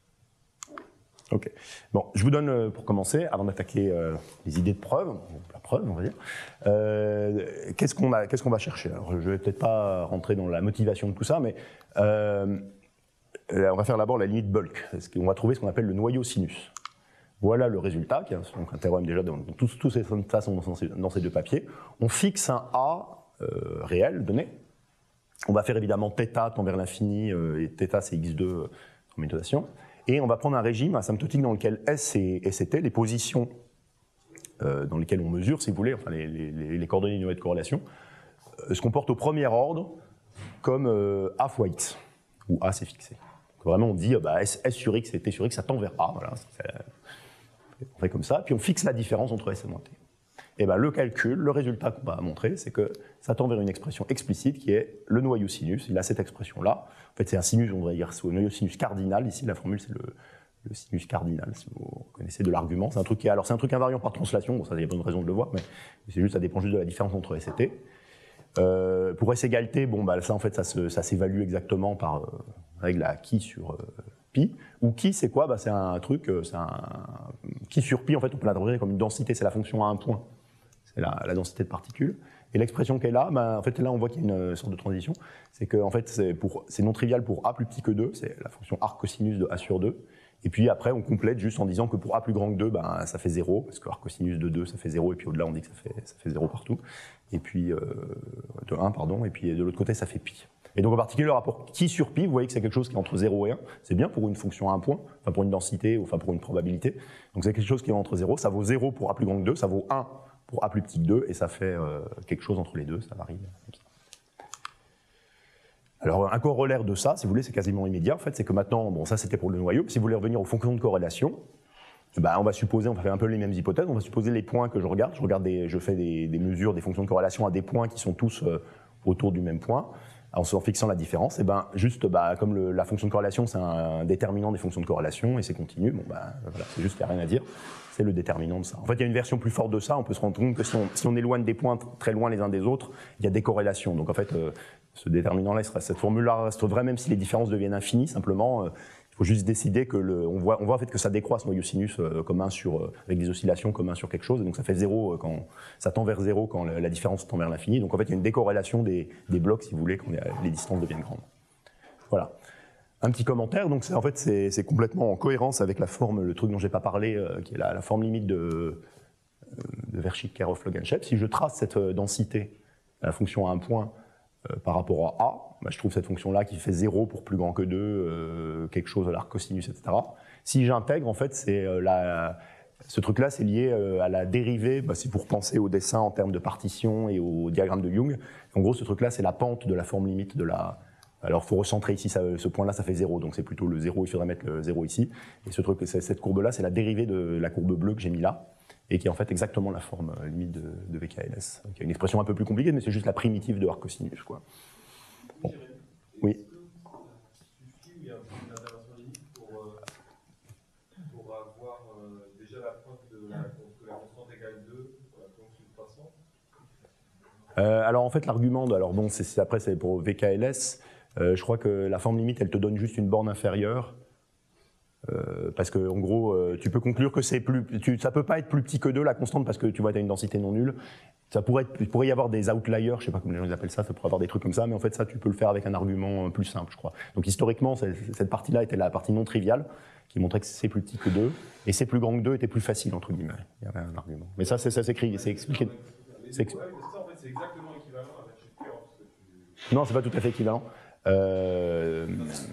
Ok. Bon, je vous donne, pour commencer, avant d'attaquer euh, les idées de preuve, la preuve, on va dire, euh, qu'est-ce qu'on qu'est-ce qu'on va chercher? Alors, je ne vais peut-être pas rentrer dans la motivation de tout ça, mais euh, on va faire d'abord la limite bulk. On va trouver ce qu'on appelle le noyau sinus. Voilà le résultat, qui est donc un théorème déjà, dans, tous, tous ces ça sont dans ces, dans ces deux papiers. On fixe un A euh, réel donné. On va faire évidemment θ tend vers l'infini, euh, et θ c'est x deux en méthodation. Et on va prendre un régime asymptotique dans lequel S et, et C T, les positions euh, dans lesquelles on mesure, si vous voulez, enfin les, les, les coordonnées du noyau de corrélation, euh, se comportent au premier ordre comme euh, A fois X, où A c'est fixé. Donc vraiment on dit euh, bah, S, S sur X et T sur X, ça tend vers A, voilà, on fait comme ça, puis on fixe la différence entre S et moins T. Et ben, le calcul, le résultat qu'on va montrer, c'est que ça tend vers une expression explicite qui est le noyau sinus. Il a cette expression-là. En fait, c'est un sinus, on devrait dire, c'est le noyau sinus cardinal. Ici, la formule, c'est le, le sinus cardinal, si vous connaissez de l'argument. C'est un truc qui est, alors, c'est un truc invariant par translation. Bon, ça, il y a pas de raison de le voir, mais c'est juste, ça dépend juste de la différence entre S et T. Euh, pour S égale T, bon, bah, ça, en fait, ça, se, ça s'évalue exactement par euh, règle à qui sur euh, pi. Ou qui, c'est quoi? Bah, c'est un truc, c'est un qui sur pi, en fait, on peut l'interpréter comme une densité, c'est la fonction à un point. C'est la, la densité de particules. Et l'expression qui est là, bah, en fait, là, on voit qu'il y a une sorte de transition. C'est que, en fait, c'est, pour, c'est non trivial pour a plus petit que deux, c'est la fonction arc cosinus de a sur deux. Et puis après, on complète juste en disant que pour a plus grand que deux, ben, ça fait zéro, parce que arc cosinus de deux, ça fait zéro, et puis au-delà, on dit que ça fait, ça fait zéro partout. Et puis, euh, de un, pardon, et puis de l'autre côté, ça fait pi. Et donc en particulier, le rapport qui sur pi, vous voyez que c'est quelque chose qui est entre zéro et un. C'est bien pour une fonction à un point, enfin pour une densité, ou enfin pour une probabilité. Donc c'est quelque chose qui est entre zéro, ça vaut zéro pour a plus grand que deux, ça vaut un pour a plus petit que deux, et ça fait euh, quelque chose entre les deux, ça varie. Alors un corollaire de ça, si vous voulez, c'est quasiment immédiat, en fait, c'est que maintenant, bon ça c'était pour le noyau, si vous voulez revenir aux fonctions de corrélation, ben, on va supposer, on va faire un peu les mêmes hypothèses, on va supposer les points que je regarde, je, regarde des, je fais des, des mesures, des fonctions de corrélation à des points qui sont tous euh, autour du même point, en, en fixant la différence, et ben juste, bah, comme le, la fonction de corrélation c'est un déterminant des fonctions de corrélation, et c'est continu, bon ben voilà, c'est juste, il n'y a rien à dire, c'est le déterminant de ça. En fait, il y a une version plus forte de ça, on peut se rendre compte que si on, si on éloigne des points très loin les uns des autres, il y a des corrélations, donc en fait, euh, ce déterminant-là, cette formule-là reste vraie même si les différences deviennent infinies, simplement, euh, il faut juste décider que le, on voit, on voit en fait que ça décroît ce noyau sinus euh, comme un sur, euh, avec des oscillations comme un sur quelque chose, et donc ça fait zéro euh, quand ça tend vers zéro quand la, la différence tend vers l'infini. Donc en fait il y a une décorrélation des, des blocs si vous voulez quand les distances deviennent grandes. Voilà. Un petit commentaire, donc en fait c'est complètement en cohérence avec la forme, le truc dont j'ai pas parlé, euh, qui est la, la forme limite de, euh, de Vershik-Kerov-Loganchev. Si je trace cette euh, densité, la fonction à un point, Euh, par rapport à A, bah, je trouve cette fonction-là qui fait zéro pour plus grand que deux, euh, quelque chose à l'arc cosinus, et cetera. Si j'intègre, en fait, c'est euh, la, ce truc-là, c'est lié euh, à la dérivée, bah, c'est pour penser au dessin en termes de partition et au diagramme de Young. En gros, ce truc-là, c'est la pente de la forme limite de la... Alors, il faut recentrer ici, ça, ce point-là, ça fait zéro, donc c'est plutôt le zéro, il faudrait mettre le zéro ici. Et ce truc, cette courbe-là, c'est la dérivée de la courbe bleue que j'ai mis là, et qui est en fait exactement la forme euh, limite de, de V K L S. Donc, il y a une expression un peu plus compliquée, mais c'est juste la primitive de arc cosinus, quoi. Bon. Oui. Est-ce que suffit ou il y a une intervention limite pour, euh, pour avoir euh, déjà la pointe de la, que la constante égale deux pour la fonction croissante? euh, Alors en fait l'argument, alors bon, c'est, après c'est pour V K L S, euh, je crois que la forme limite elle te donne juste une borne inférieure. Euh, parce que en gros, euh, tu peux conclure que c'est plus, tu, ça peut pas être plus petit que deux la constante parce que tu vois, tu as une densité non nulle. Ça pourrait être, il pourrait y avoir des outliers, je sais pas comment les gens appellent ça, ça pourrait avoir des trucs comme ça, mais en fait ça tu peux le faire avec un argument plus simple, je crois. Donc historiquement, cette partie-là était la partie non triviale qui montrait que c'est plus petit que deux et c'est plus grand que deux était plus facile entre guillemets. Il y avait un argument. Mais ça, c'est ça s'écrit, c'est expliqué. C'est ex... ouais, ça en fait c'est exactement équivalent à la chute cœur. Tu... Non, c'est pas tout à fait équivalent. Euh...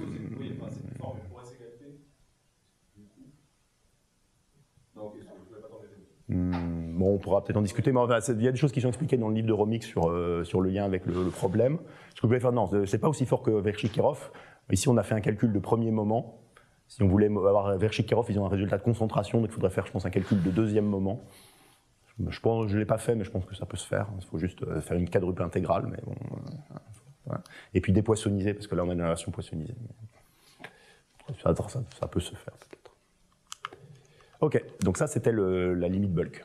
Hum, bon, on pourra peut-être en discuter, mais enfin, il y a des choses qui sont expliquées dans le livre de Romix sur, euh, sur le lien avec le, le problème. Ce que vous pouvez faire, non, c'est pas aussi fort que Vershik-Kerov. Ici, on a fait un calcul de premier moment. Si on voulait avoir Vershik-Kerov, ils ont un résultat de concentration, donc il faudrait faire, je pense, un calcul de deuxième moment. Je pense, je l'ai pas fait, mais je pense que ça peut se faire. Il faut juste faire une quadruple intégrale, mais bon. Euh, et puis dépoissonniser, parce que là, on est dans la version poissonnisée. Ça, ça, ça peut se faire, peut-être. Ok, donc ça c'était la limite bulk.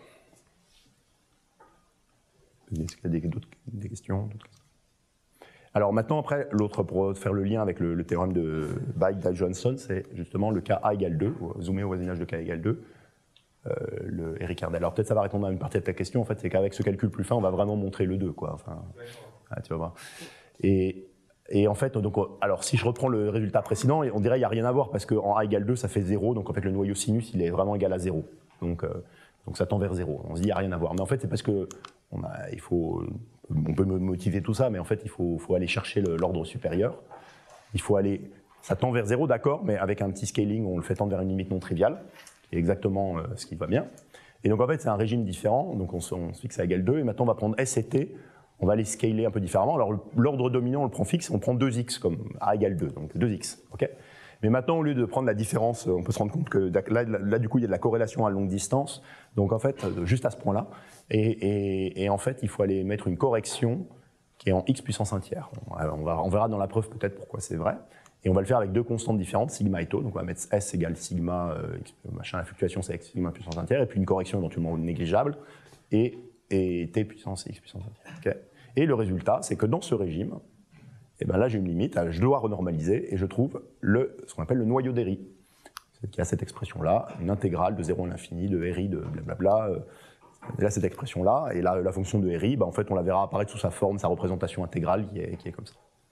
Est-ce qu'il y a des, d'autres, des questions d'autres questions? Alors maintenant, après, l'autre, pour faire le lien avec le, le théorème de Bike-Johnson, c'est justement le cas A égale deux, zoomé au voisinage de K égale deux, euh, le Eric Hardel. Alors peut-être ça va répondre à une partie de ta question, en fait, c'est qu'avec ce calcul plus fin, on va vraiment montrer le deux, quoi. Enfin, ah, tu vas voir. Et, et en fait, donc, alors si je reprends le résultat précédent, on dirait qu'il n'y a rien à voir, parce qu'en A égale deux, ça fait zéro, donc en fait le noyau sinus, il est vraiment égal à zéro. Donc, euh, donc ça tend vers zéro. On se dit qu'il n'y a rien à voir. Mais en fait, c'est parce que on a, il faut, on peut motiver tout ça, mais en fait, il faut, faut aller chercher l'ordre supérieur. Il faut aller, ça tend vers zéro, d'accord, mais avec un petit scaling, on le fait tendre vers une limite non triviale, qui est exactement euh, ce qui va bien. Et donc en fait, c'est un régime différent, donc on se, on se fixe à égal deux, et maintenant on va prendre S et T, on va les scaler un peu différemment. Alors l'ordre dominant, on le prend fixe, on prend deux x comme A égale deux, donc deux x, ok. Mais maintenant, au lieu de prendre la différence, on peut se rendre compte que là, là du coup, il y a de la corrélation à longue distance, donc en fait, juste à ce point-là, et, et, et en fait, il faut aller mettre une correction qui est en x puissance un tiers. On, va, on verra dans la preuve peut-être pourquoi c'est vrai, et on va le faire avec deux constantes différentes, sigma et tau, donc on va mettre S égale sigma, euh, machin, la fluctuation c'est x sigma puissance un tiers, et puis une correction éventuellement négligeable, et, et t puissance x puissance un tiers. Okay. Et le résultat, c'est que dans ce régime, et ben là j'ai une limite, je dois renormaliser, et je trouve le, ce qu'on appelle le noyau d'Héry, qui a cette expression-là, une intégrale de zéro à l'infini, de Héry, de blablabla. Et là, cette expression-là, et là, la fonction de Héry, ben, en fait, on la verra apparaître sous sa forme, sa représentation intégrale, qui est, qui est comme ça.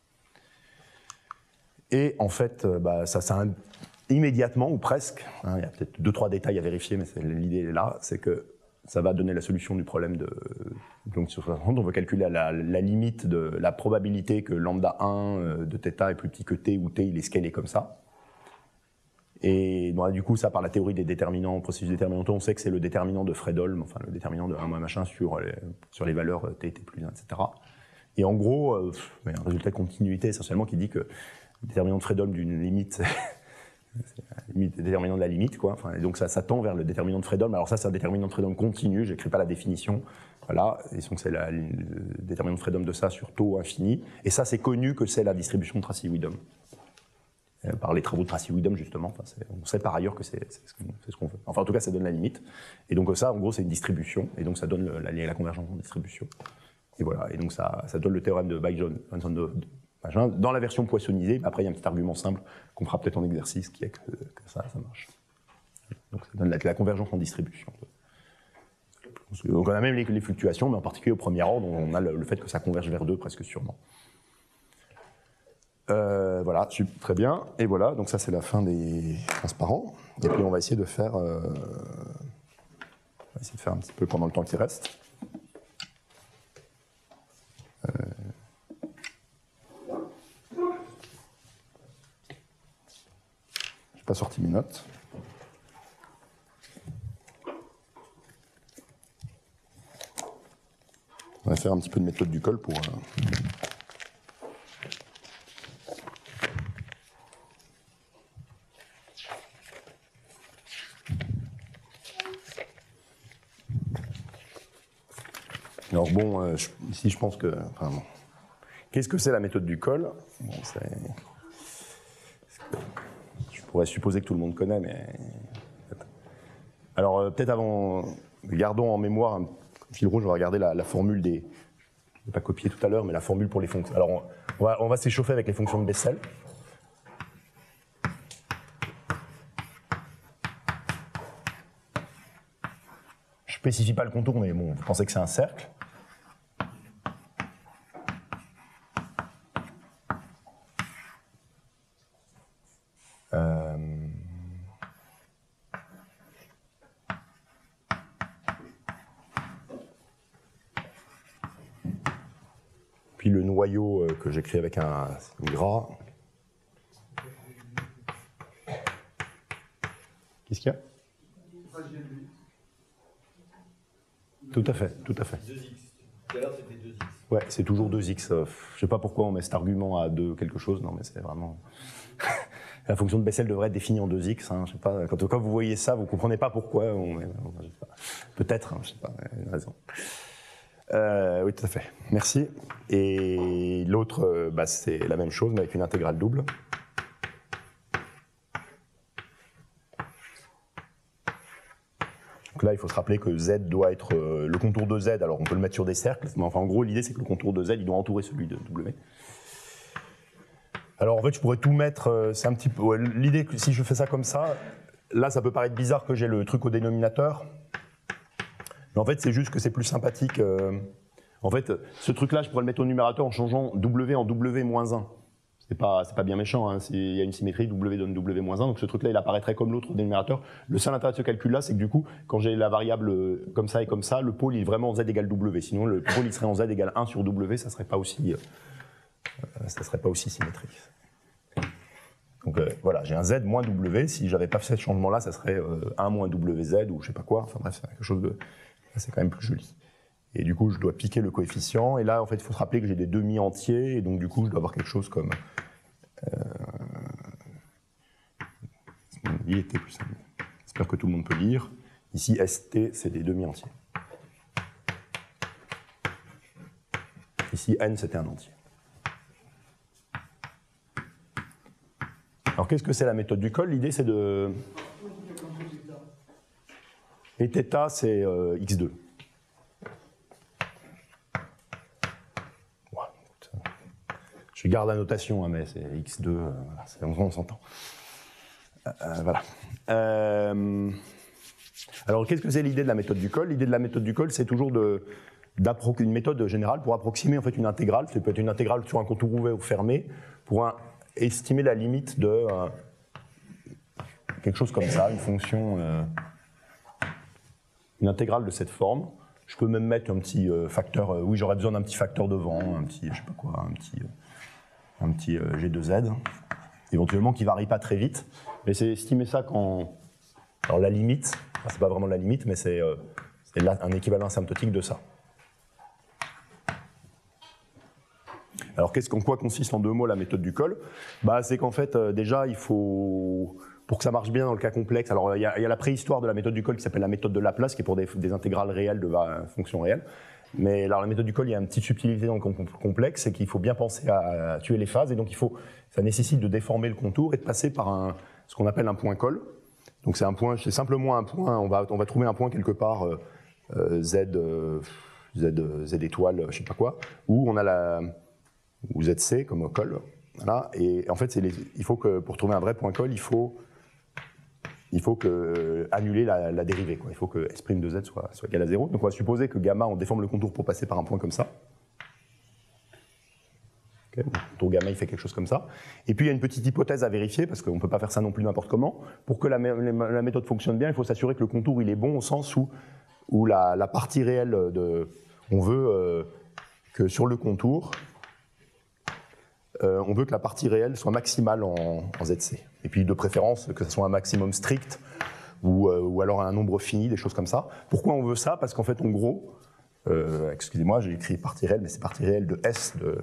Et en fait, bah, ça, ça immédiatement, ou presque, hein, il y a peut-être deux, trois détails à vérifier, mais l'idée est là, c'est que ça va donner la solution du problème de... Donc, sur on veut calculer la, la limite de la probabilité que lambda un de θ est plus petit que t, ou t, il est scalé comme ça. Et bon, du coup, ça, par la théorie des déterminants, processus déterminantaux, on sait que c'est le déterminant de Fredholm, enfin le déterminant de un machin sur les, sur les valeurs t, t plus un, et cetera. Et en gros, euh, un résultat de continuité essentiellement qui dit que le déterminant de Fredholm d'une limite, c'est la limite, le déterminant de la limite, quoi. Enfin, et donc ça, ça tend vers le déterminant de Fredholm. Alors ça, c'est un déterminant de Fredholm continu, je n'écris pas la définition. Voilà, et donc c'est le déterminant de Fredholm de ça sur taux infini. Et ça, c'est connu que c'est la distribution de Tracy-Widom. Par les travaux de Tracy-Widom, justement. Enfin, on sait par ailleurs que c'est ce qu'on veut. Enfin, en tout cas, ça donne la limite. Et donc ça, en gros, c'est une distribution. Et donc ça donne le, la, la convergence en distribution. Et voilà. Et donc ça, ça donne le théorème de Bike-Johnson de, de machin, dans la version poissonnisée. Après, il y a un petit argument simple qu'on fera peut-être en exercice, qui est que, que ça, ça marche. Donc ça donne la, la convergence en distribution. Donc on a même les, les fluctuations, mais en particulier au premier ordre, on a le, le fait que ça converge vers deux presque sûrement. Euh, voilà, très bien. Et voilà, donc ça c'est la fin des transparents. Et puis on va essayer de faire, euh, on va essayer de faire un petit peu pendant le temps qui reste. Euh, j'ai pas sorti mes notes. On va faire un petit peu de méthode du col pour. Euh, Alors bon, euh, je, ici je pense que... Enfin, bon. Qu'est-ce que c'est la méthode du col? Bon, je pourrais supposer que tout le monde connaît, mais... Alors euh, peut-être avant, gardons en mémoire un fil rouge, on va regarder la, la formule des... Je ne l'ai pas copié tout à l'heure, mais la formule pour les fonctions. Alors on, on va, on va s'échauffer avec les fonctions de Bessel. Je ne spécifie pas le contour, mais bon, vous pensez que c'est un cercle. Euh... Puis le noyau que j'écris avec un gras. Qu'est-ce qu'il y a? Tout à fait, tout à fait. deux x. Tout à l'heure, c'était deux x. Ouais, c'est toujours deux x. Je ne sais pas pourquoi on met cet argument à deux quelque chose. Non, mais c'est vraiment... La fonction de Bessel devrait être définie en deux x. Hein, je sais pas. Quand, quand vous voyez ça, vous ne comprenez pas pourquoi. Peut-être, hein, je ne sais pas, il y a une raison. Euh, oui, tout à fait. Merci. Et l'autre, bah, c'est la même chose, mais avec une intégrale double. Donc là, il faut se rappeler que Z doit être euh, le contour de Z. Alors, on peut le mettre sur des cercles, mais enfin, en gros, l'idée, c'est que le contour de Z, il doit entourer celui de W. Alors, en fait, je pourrais tout mettre. Euh, c'est un petit peu. Ouais, l'idée que si je fais ça comme ça, là, ça peut paraître bizarre que j'ai le truc au dénominateur. Mais en fait, c'est juste que c'est plus sympathique. Euh, en fait, ce truc-là, je pourrais le mettre au numérateur en changeant W en W moins un. C'est pas, c'est pas bien méchant, hein. Il y a une symétrie, W donne W moins un, donc ce truc-là, il apparaîtrait comme l'autre au dénominateur. Le seul intérêt de ce calcul-là, c'est que du coup, quand j'ai la variable comme ça et comme ça, le pôle, il est vraiment en Z égale W. Sinon, le pôle, il serait en Z égale un sur W, ça serait pas aussi, euh, ça serait pas aussi symétrique. Donc euh, voilà, j'ai un Z moins W. Si j'avais pas fait ce changement-là, ça serait euh, un moins W Z ou je sais pas quoi. Enfin bref, c'est quelque chose de... c'est quand même plus joli. Et du coup, je dois piquer le coefficient. Et là, en fait, il faut se rappeler que j'ai des demi-entiers. Et donc, du coup, je dois avoir quelque chose comme... Euh, I et T plus un. J'espère que tout le monde peut lire. Ici, S T, c'est des demi-entiers. Ici, N, c'était un entier. Alors, qu'est-ce que c'est la méthode du col? L'idée, c'est de... Et θ, c'est euh, x deux. Je garde la notation, hein, mais c'est x deux, euh, voilà, c'est, on, on s'entend. Euh, voilà. Euh, alors, qu'est-ce que c'est l'idée de la méthode du col? L'idée de la méthode du col, c'est toujours de, une méthode générale pour approximer en fait une intégrale. Ça peut être une intégrale sur un contour ouvert ou fermé, pour un, estimer la limite de euh, quelque chose comme ça, une fonction, euh, une intégrale de cette forme. Je peux même mettre un petit euh, facteur, euh, oui, j'aurais besoin d'un petit facteur devant, un petit, je sais pas quoi, un petit, euh, un petit euh, G deux Z, éventuellement qui varie pas très vite. Mais c'est estimer ça quand, alors la limite, enfin, c'est pas vraiment la limite, mais c'est euh, un équivalent asymptotique de ça. Alors, qu'est-ce qu'en quoi consiste en deux mots la méthode du col? Bah, c'est qu'en fait, euh, déjà, il faut, pour que ça marche bien dans le cas complexe, alors il y a, il y a la préhistoire de la méthode du col qui s'appelle la méthode de Laplace, qui est pour des, des intégrales réelles de bah, fonctions réelles. Mais alors, la méthode du col, il y a une petite subtilité dans le complexe, c'est qu'il faut bien penser à, à tuer les phases, et donc il faut, ça nécessite de déformer le contour et de passer par un, ce qu'on appelle un point col. Donc c'est un point, c'est simplement un point, on va, on va trouver un point quelque part, euh, euh, Z, euh, Z, Z étoile, je sais pas quoi, où on a la ou Z C comme col, voilà. Et en fait, c'est les, il faut que pour trouver un vrai point col, il faut, il faut que, euh, annuler la, la dérivée, quoi. Il faut que S' de Z soit, soit égal à zéro. Donc on va supposer que gamma, on déforme le contour pour passer par un point comme ça. Okay, le contour gamma, il fait quelque chose comme ça. Et puis il y a une petite hypothèse à vérifier, parce qu'on ne peut pas faire ça non plus n'importe comment. Pour que la, la méthode fonctionne bien, il faut s'assurer que le contour il est bon au sens où, où la, la partie réelle de, on veut euh, que sur le contour, Euh, on veut que la partie réelle soit maximale en, en Z C. Et puis de préférence que ce soit un maximum strict ou, euh, ou alors un nombre fini, des choses comme ça. Pourquoi on veut ça? Parce qu'en fait, en gros, euh, excusez-moi, j'ai écrit partie réelle, mais c'est partie réelle de S, de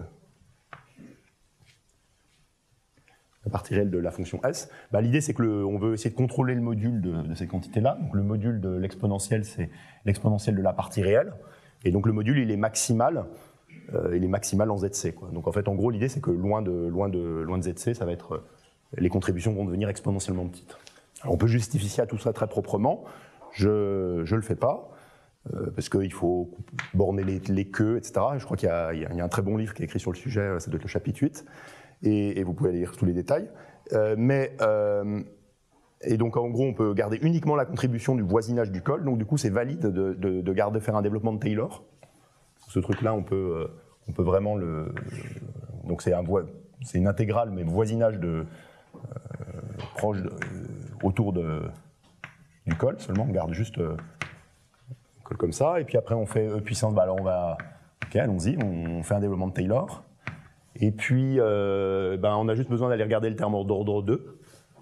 la partie réelle de la fonction S. Bah, l'idée, c'est que le, on veut essayer de contrôler le module de, de cette quantité-là. Donc le module de l'exponentielle, c'est l'exponentielle de la partie réelle. Et donc le module, il est maximal. Euh, il est maximal en Z C, quoi. Donc en fait, en gros, l'idée, c'est que loin de, loin, de, loin de Z C, ça va être, euh, les contributions vont devenir exponentiellement petites. Alors, on peut justifier à tout ça très proprement. Je ne le fais pas, euh, parce qu'il faut borner les, les queues, et cetera. Je crois qu'il y, y, y a un très bon livre qui est écrit sur le sujet, ça doit être le chapitre huit, et, et vous pouvez aller lire tous les détails. Euh, mais, euh, et donc, en gros, on peut garder uniquement la contribution du voisinage du col. Donc, du coup, c'est valide de, de, de garder, faire un développement de Taylor. Ce truc-là, on peut, on peut vraiment le. Donc c'est un, c'est une intégrale, mais voisinage de euh, proche de, euh, autour de, du col seulement. On garde juste euh, le col comme ça, et puis après on fait E puissance. Bah alors on va. Ok, allons-y, on fait un développement de Taylor, et puis euh, ben on a juste besoin d'aller regarder le terme d'ordre deux.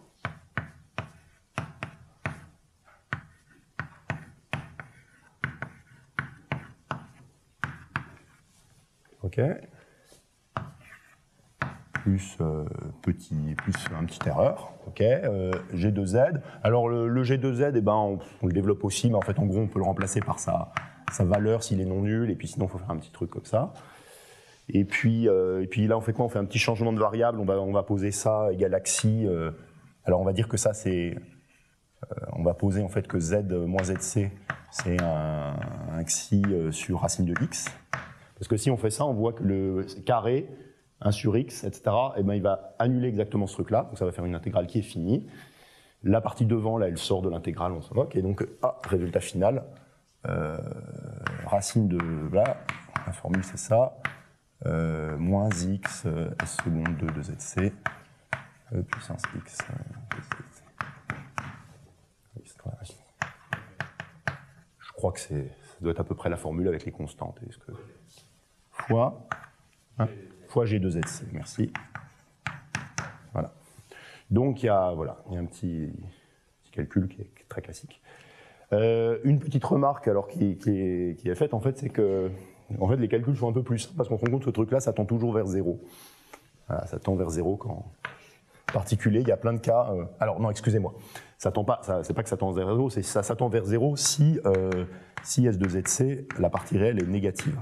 Ok. Plus euh, petit, plus un petit erreur. Ok. Euh, G deux Z. Alors le, le G deux Z, eh ben on, on le développe aussi, mais en fait en gros on peut le remplacer par sa, sa valeur s'il est non nul, et puis sinon il faut faire un petit truc comme ça. Et puis, euh, et puis là on fait quoi? On fait un petit changement de variable. On va, on va poser ça égal à xi. Euh, alors on va dire que ça c'est, euh, on va poser en fait que Z moins Z C c'est un, un xi sur racine de x. Parce que si on fait ça, on voit que le carré, un sur x, et cetera, eh ben, il va annuler exactement ce truc-là. Donc ça va faire une intégrale qui est finie. La partie devant, là, elle sort de l'intégrale, on s'en moque. Et donc, ah, résultat final, euh, racine de, là, la formule c'est ça, euh, moins x, euh, s seconde deux de zc, e puissance x, euh, de zc. Je crois que c'est, ça doit être à peu près la formule avec les constantes. Est-ce que fois, hein, fois G deux Z C, merci. Voilà. Donc il y a, voilà, il y a un petit, petit calcul qui est très classique. Euh, une petite remarque alors qui, qui, est, qui est faite, en fait, c'est que en fait, les calculs sont un peu plus simples, parce qu'on se rend compte que ce truc-là, ça tend toujours vers zéro. Voilà, ça tend vers zéro quand. En particulier, il y a plein de cas. Euh, alors non, excusez-moi. Ça tend pas. Ça, c'est pas que ça tend vers zéro, c'est ça, ça tend vers zéro si euh, si S deux Z C, la partie réelle est négative.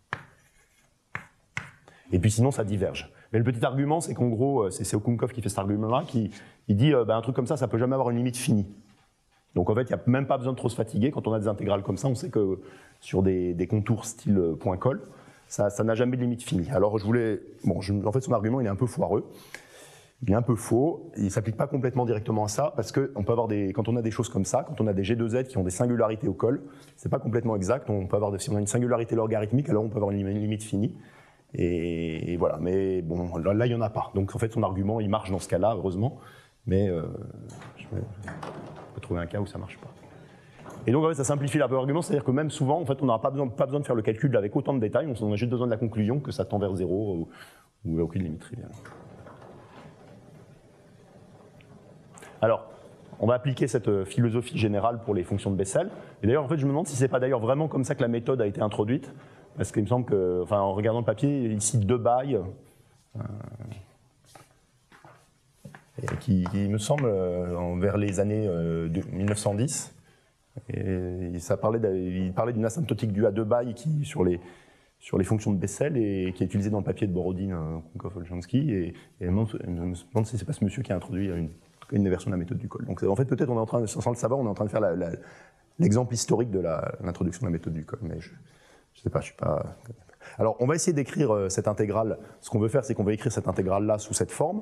Et puis sinon, ça diverge. Mais le petit argument, c'est qu'en gros, c'est Okounkov qui fait cet argument-là, qui il dit euh, ben, un truc comme ça, ça peut jamais avoir une limite finie. Donc en fait, il n'y a même pas besoin de trop se fatiguer. Quand on a des intégrales comme ça, on sait que sur des, des contours style point col, ça ça n'a jamais de limite finie. Alors je voulais, bon, je, en fait son argument il est un peu foireux, il est un peu faux, il ne s'applique pas complètement directement à ça, parce que on peut avoir des, quand on a des choses comme ça, quand on a des G deux Z qui ont des singularités au col, c'est pas complètement exact, on peut avoir des, si on a une singularité logarithmique, alors on peut avoir une limite finie, et, et voilà, mais bon, là, là il n'y en a pas, donc en fait son argument il marche dans ce cas-là, heureusement, mais euh, je vais, je vais trouver un cas où ça marche pas. Et donc en fait, ça simplifie l'argument, c'est-à-dire que même souvent, en fait, on n'aura pas besoin, pas besoin de faire le calcul avec autant de détails, on a juste besoin de la conclusion que ça tend vers zéro ou, ou il n'y a aucune limite triviale. Alors, on va appliquer cette philosophie générale pour les fonctions de Bessel. Et d'ailleurs, en fait, je me demande si c'est pas d'ailleurs vraiment comme ça que la méthode a été introduite, parce qu'il me semble que, enfin, en regardant le papier, ici deux bails, euh, qui, qui me semble euh, vers les années euh, de mille neuf cent dix. Et ça parlait il parlait d'une asymptotique due à deux bails qui, sur, les, sur les fonctions de Bessel et qui est utilisée dans le papier de Borodine, Konkov-Olshansky. Et, et je me demande si c'est pas ce monsieur qui a introduit une, une version de la méthode du col. Donc en fait, peut-être on est en train, sans le savoir, on est en train de faire la, la, l'exemple historique de l'introduction de la méthode du col. Mais je ne sais pas, je suis pas. Alors on va essayer d'écrire cette intégrale. Ce qu'on veut faire, c'est qu'on va écrire cette intégrale-là sous cette forme.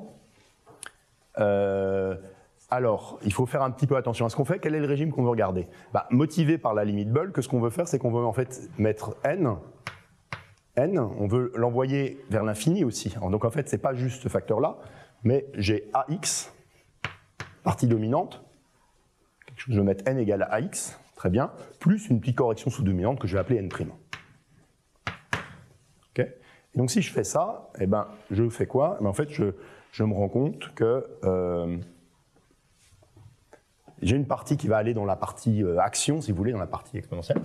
Euh, Alors, il faut faire un petit peu attention à ce qu'on fait. Quel est le régime qu'on veut regarder? Bah, motivé par la limite Boole, que ce qu'on veut faire, c'est qu'on veut en fait mettre n, n, on veut l'envoyer vers l'infini aussi. Donc en fait, c'est pas juste ce facteur-là, mais j'ai ax, partie dominante, je vais mettre n égale à ax, très bien, plus une petite correction sous-dominante que je vais appeler n'. Okay. Et donc si je fais ça, eh ben, je fais quoi? Eh ben, en fait, je, je me rends compte que euh, j'ai une partie qui va aller dans la partie euh, action, si vous voulez, dans la partie exponentielle.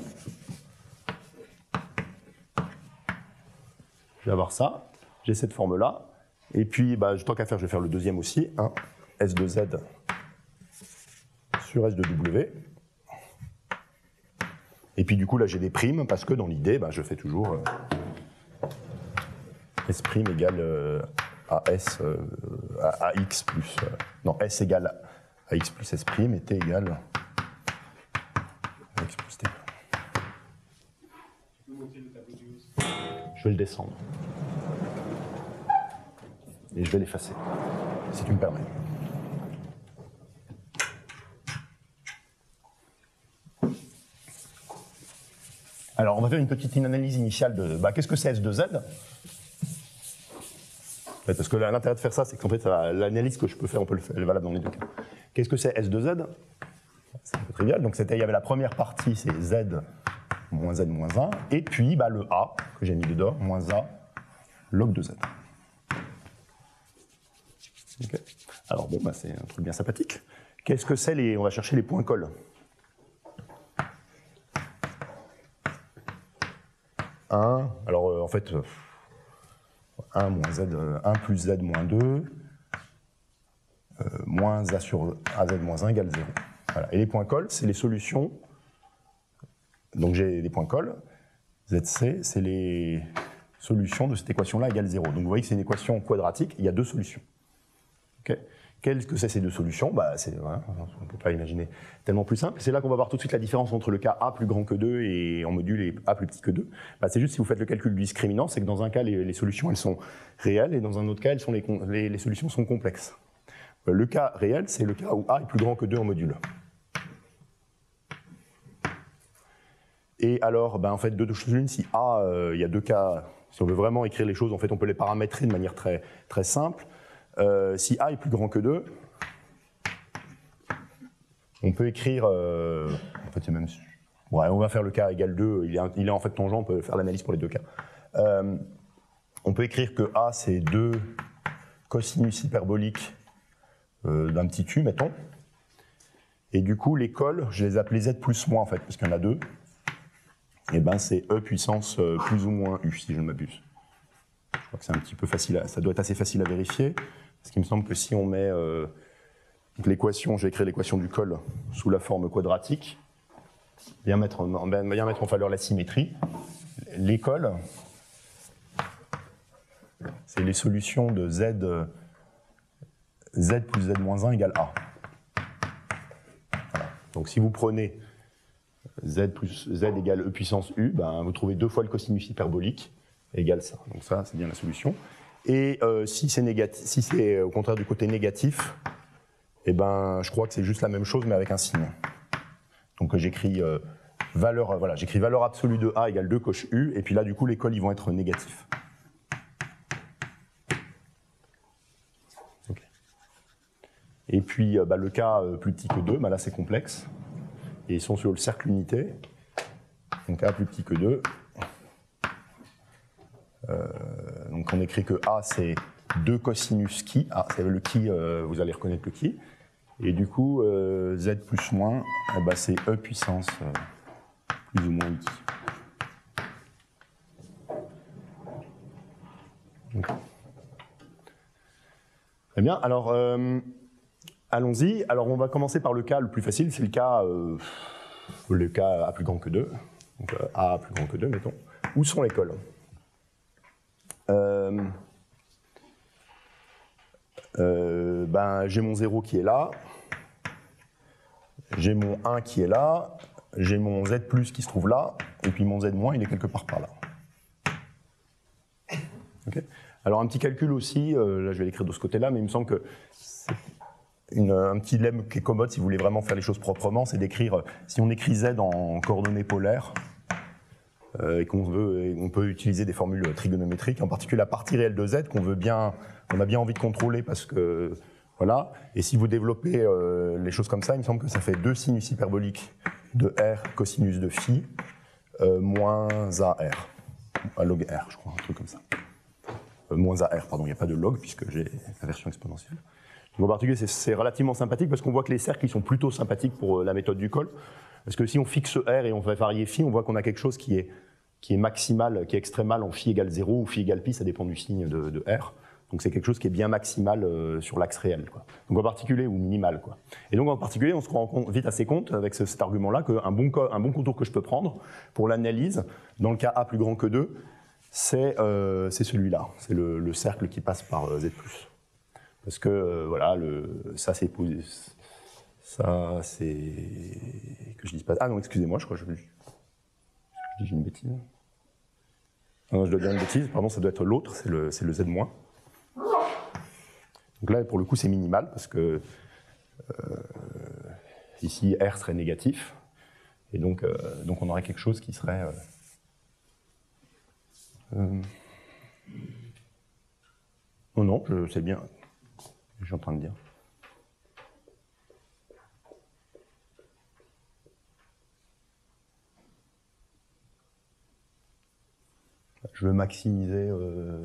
Je vais avoir ça, j'ai cette forme-là, et puis bah, tant qu'à faire, je vais faire le deuxième aussi, hein, S de Z sur S de W. Et puis du coup, là, j'ai des primes, parce que dans l'idée, bah, je fais toujours euh, S' égale euh, à S, euh, à, à X plus... Euh, non, S égale à X plus S' et T égale à X plus T. Tu peux monter le tableau du haut? Je vais le descendre. Et je vais l'effacer, si tu me permets. Alors, on va faire une petite analyse initiale de bah, qu'est-ce que c'est S de Z? Parce que l'intérêt de faire ça, c'est qu'en fait, l'analyse que je peux faire, on peut le faire, elle est valable dans les deux cas. Qu'est-ce que c'est S de Z? C'est un peu trivial. Donc, il y avait la première partie, c'est Z moins Z moins un, et puis bah, le A, que j'ai mis dedans, moins A log de Z. Okay. Alors, bon, bah, c'est un truc bien sympathique. Qu'est-ce que c'est les... On va chercher les points cols. un, alors euh, en fait, euh, un moins Z, euh, un plus Z moins deux, euh, moins A sur A Z moins un égale zéro. Voilà. Et les points cols, c'est les solutions. Donc j'ai des points cols. Z C, c'est les solutions de cette équation-là égale zéro. Donc vous voyez que c'est une équation quadratique, il y a deux solutions. Okay. Qu'est-ce que c'est ces deux solutions? Bah, voilà, on ne peut pas imaginer tellement plus simple. C'est là qu'on va voir tout de suite la différence entre le cas A plus grand que deux et en module et A plus petit que deux. Bah, c'est juste si vous faites le calcul du discriminant, c'est que dans un cas, les, les solutions elles sont réelles et dans un autre cas, elles sont les, les, les solutions sont complexes. Le cas réel, c'est le cas où A est plus grand que deux en module. Et alors, ben, en fait, deux choses l'une, si A, euh, il y a deux cas, si on veut vraiment écrire les choses, en fait, on peut les paramétrer de manière très, très simple. Euh, si A est plus grand que deux, on peut écrire, euh, en fait c'est même, ouais, on va faire le cas égale deux, il est, il est en fait tangent, on peut faire l'analyse pour les deux cas. Euh, on peut écrire que A c'est deux cosinus hyperboliques euh, d'un petit u, mettons, et du coup les cols, je les appelais Z plus moins en fait, parce qu'il y en a deux, et ben c'est E puissance euh, plus ou moins U, si je ne m'abuse. Je crois que c'est un petit peu facile, à, ça doit être assez facile à vérifier, parce qu'il me semble que si on met euh, l'équation, j'ai écrit l'équation du col sous la forme quadratique, bien mettre en, bien mettre en valeur la symétrie, les cols, c'est les solutions de Z, Z plus Z moins un égale A. Voilà. Donc si vous prenez Z plus Z égale E puissance U, ben, vous trouvez deux fois le cosinus hyperbolique, égale ça. Donc ça, c'est bien la solution. Et euh, si c'est négatif, si c'est au contraire du côté négatif, eh ben, je crois que c'est juste la même chose, mais avec un signe. Donc j'écris euh, valeur, voilà, j'écris valeur absolue de A égale deux coche U, et puis là, du coup, les cols, ils vont être négatifs. Okay. Et puis, euh, bah, le cas euh, plus petit que deux, bah, là, c'est complexe. Et ils sont sur le cercle unité. Donc A plus petit que deux. Euh, donc on écrit que A, c'est deux cosinus qui. Ah, c'est le qui, euh, vous allez reconnaître le qui. Et du coup, euh, Z plus moins, eh ben, c'est E puissance euh, plus ou moins I. Donc. Très bien, alors euh, allons-y. Alors on va commencer par le cas le plus facile, c'est le cas, euh, le cas A plus grand que deux. Donc euh, A plus grand que deux, mettons. Où sont les cols? euh, euh, ben, j'ai mon zéro qui est là. J'ai mon un qui est là, j'ai mon Z plus qui se trouve là, et puis mon Z moins, il est quelque part par là. Okay. Alors un petit calcul aussi, euh, là je vais l'écrire de ce côté-là, mais il me semble que c'est une, un petit lemme qui est commode si vous voulez vraiment faire les choses proprement, c'est d'écrire, si on écrit Z en coordonnées polaires, euh, et qu'on veut, et on peut utiliser des formules trigonométriques, en particulier la partie réelle de Z qu'on veut bien, on a bien envie de contrôler parce que voilà, et si vous développez euh, les choses comme ça, il me semble que ça fait deux sinus hyperboliques de R cosinus de phi euh, moins A R, à log R, je crois, un truc comme ça. Euh, moins A R, pardon, il n'y a pas de log puisque j'ai la version exponentielle. Donc en particulier, c'est relativement sympathique parce qu'on voit que les cercles ils sont plutôt sympathiques pour euh, la méthode du col. Parce que si on fixe R et on fait varier phi, on voit qu'on a quelque chose qui est, qui est maximal, qui est extrémal en phi égale zéro ou phi égale pi, ça dépend du signe de, de R. Donc c'est quelque chose qui est bien maximal euh, sur l'axe réel, quoi. Donc en particulier, ou minimal, quoi. Et donc en particulier, on se rend compte, vite assez compte avec ce, cet argument-là qu'un bon, un bon contour que je peux prendre pour l'analyse, dans le cas A plus grand que deux, c'est euh, celui-là. C'est le, le cercle qui passe par euh, Z plus. Parce que, euh, voilà, le, ça c'est... Ça c'est... Que je dise pas... Ah non, excusez-moi, je crois que je, je dis une bêtise. Ah non, je dois dire une bêtise, pardon, ça doit être l'autre, c'est le, le Z moins. Donc là, pour le coup, c'est minimal, parce que euh, ici, R serait négatif, et donc, euh, donc on aurait quelque chose qui serait... Euh, euh, oh non, je sais bien, je suis en train de dire. Je veux maximiser euh,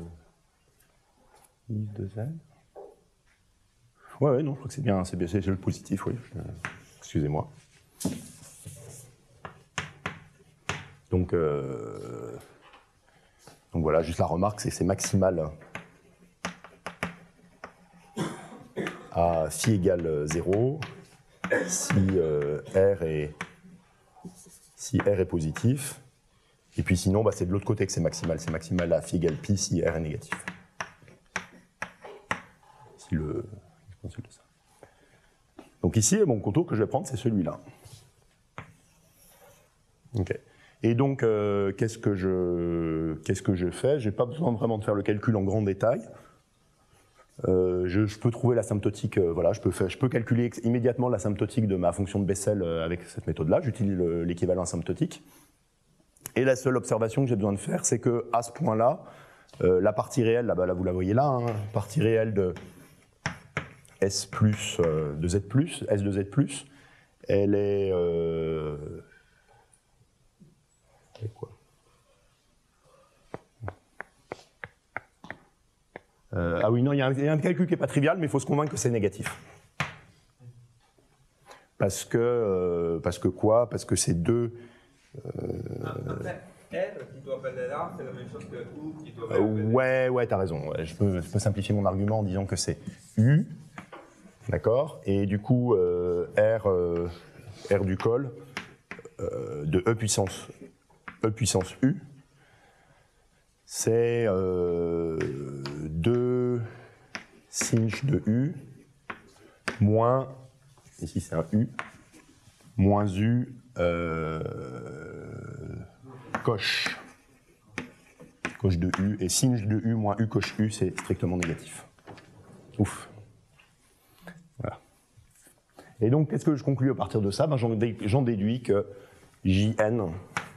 I de Z. Ouais, ouais, non, je crois que c'est bien, c'est bien, c'est le positif, oui. Je... Excusez-moi. Donc, euh... donc voilà, juste la remarque, c'est que c'est maximal à phi égale zéro si euh, R est si R est positif. Et puis sinon, bah, c'est de l'autre côté que c'est maximal. C'est maximal à phi égale pi si R est négatif. Si le... Donc ici, mon contour que je vais prendre, c'est celui-là. Okay. Et donc, euh, qu'est-ce que je, qu'est-ce que je fais? Je n'ai pas besoin vraiment de faire le calcul en grand détail. Euh, je, je peux trouver l'asymptotique, euh, voilà, je peux, faire, je peux calculer immédiatement l'asymptotique de ma fonction de Bessel euh, avec cette méthode-là. J'utilise l'équivalent asymptotique. Et la seule observation que j'ai besoin de faire, c'est qu'à ce point-là, euh, la partie réelle, là, bah, là vous la voyez là, hein, partie réelle de S plus, euh, de Z plus, S de Z plus, elle est... Euh, elle est quoi euh, Ah oui, non, il y, a un, il y a un calcul qui n'est pas trivial, mais il faut se convaincre que c'est négatif. Parce que, euh, parce que quoi? Parce que c'est deux... Euh, Après, R qui doit appeler là, c'est la même chose que U qui doit appeler euh, Ouais, ouais, t'as raison. Ouais, je, peux, je peux simplifier mon argument en disant que c'est U, d'accord? Et du coup, euh, R, euh, R du col euh, de E puissance, E puissance U, c'est euh, deux sinh de U moins, ici c'est un U, moins U, Euh, coche, coche de U, et sin de U moins U coche U, c'est strictement négatif. Ouf. Voilà. Et donc, qu'est-ce que je conclus à partir de ça? Ben, j'en déduis que Jn,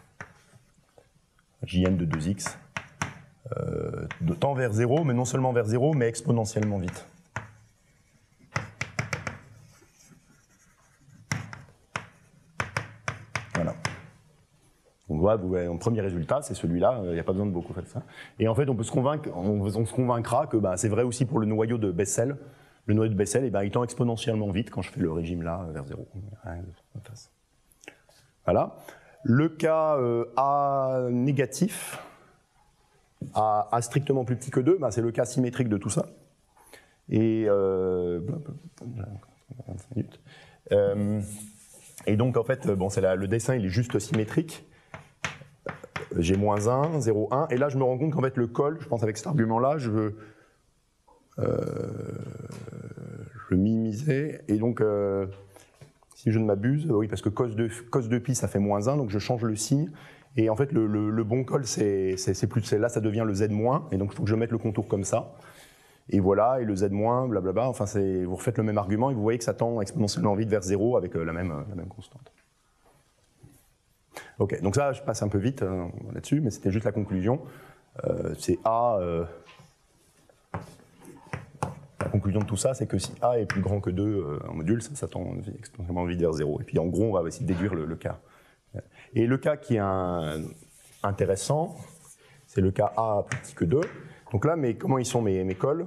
Jn de deux x, euh, tend vers zéro, mais non seulement vers zéro, mais exponentiellement vite. Voilà. On voit, vous voyez, un premier résultat, c'est celui-là, il n'y a pas besoin de beaucoup faire ça. Et en fait, on peut se convaincre, on, on se convaincra que ben, c'est vrai aussi pour le noyau de Bessel. Le noyau de Bessel, eh ben, il tend exponentiellement vite quand je fais le régime là, vers zéro. Voilà. Le cas euh, A négatif, A, A strictement plus petit que deux, ben, c'est le cas symétrique de tout ça. Et, euh, vingt-cinq minutes. Euh, et donc, en fait, bon, c'est la, le dessin, il est juste symétrique. J'ai moins un, zéro, un, et là, je me rends compte qu'en fait, le col, je pense avec cet argument-là, je veux euh, je veux minimiser, et donc, euh, si je ne m'abuse, oui, parce que cos de, cos de pi, ça fait moins un, donc je change le signe, et en fait, le, le, le bon col, c'est plus, là, ça devient le z-, et donc il faut que je mette le contour comme ça. Et voilà, et le z-, blablabla, enfin, vous refaites le même argument, et vous voyez que ça tend exponentiellement vite vers zéro avec la même, la même constante. Ok, donc ça, je passe un peu vite euh, là-dessus, mais c'était juste la conclusion. Euh, c'est A. Euh, la conclusion de tout ça, c'est que si A est plus grand que deux euh, en module, ça, ça tend exponentiellement vite vers zéro. Et puis en gros, on va essayer de déduire le, le cas. Et le cas qui est un, intéressant, c'est le cas A plus petit que deux. Donc là, mais comment ils sont mes, mes cols?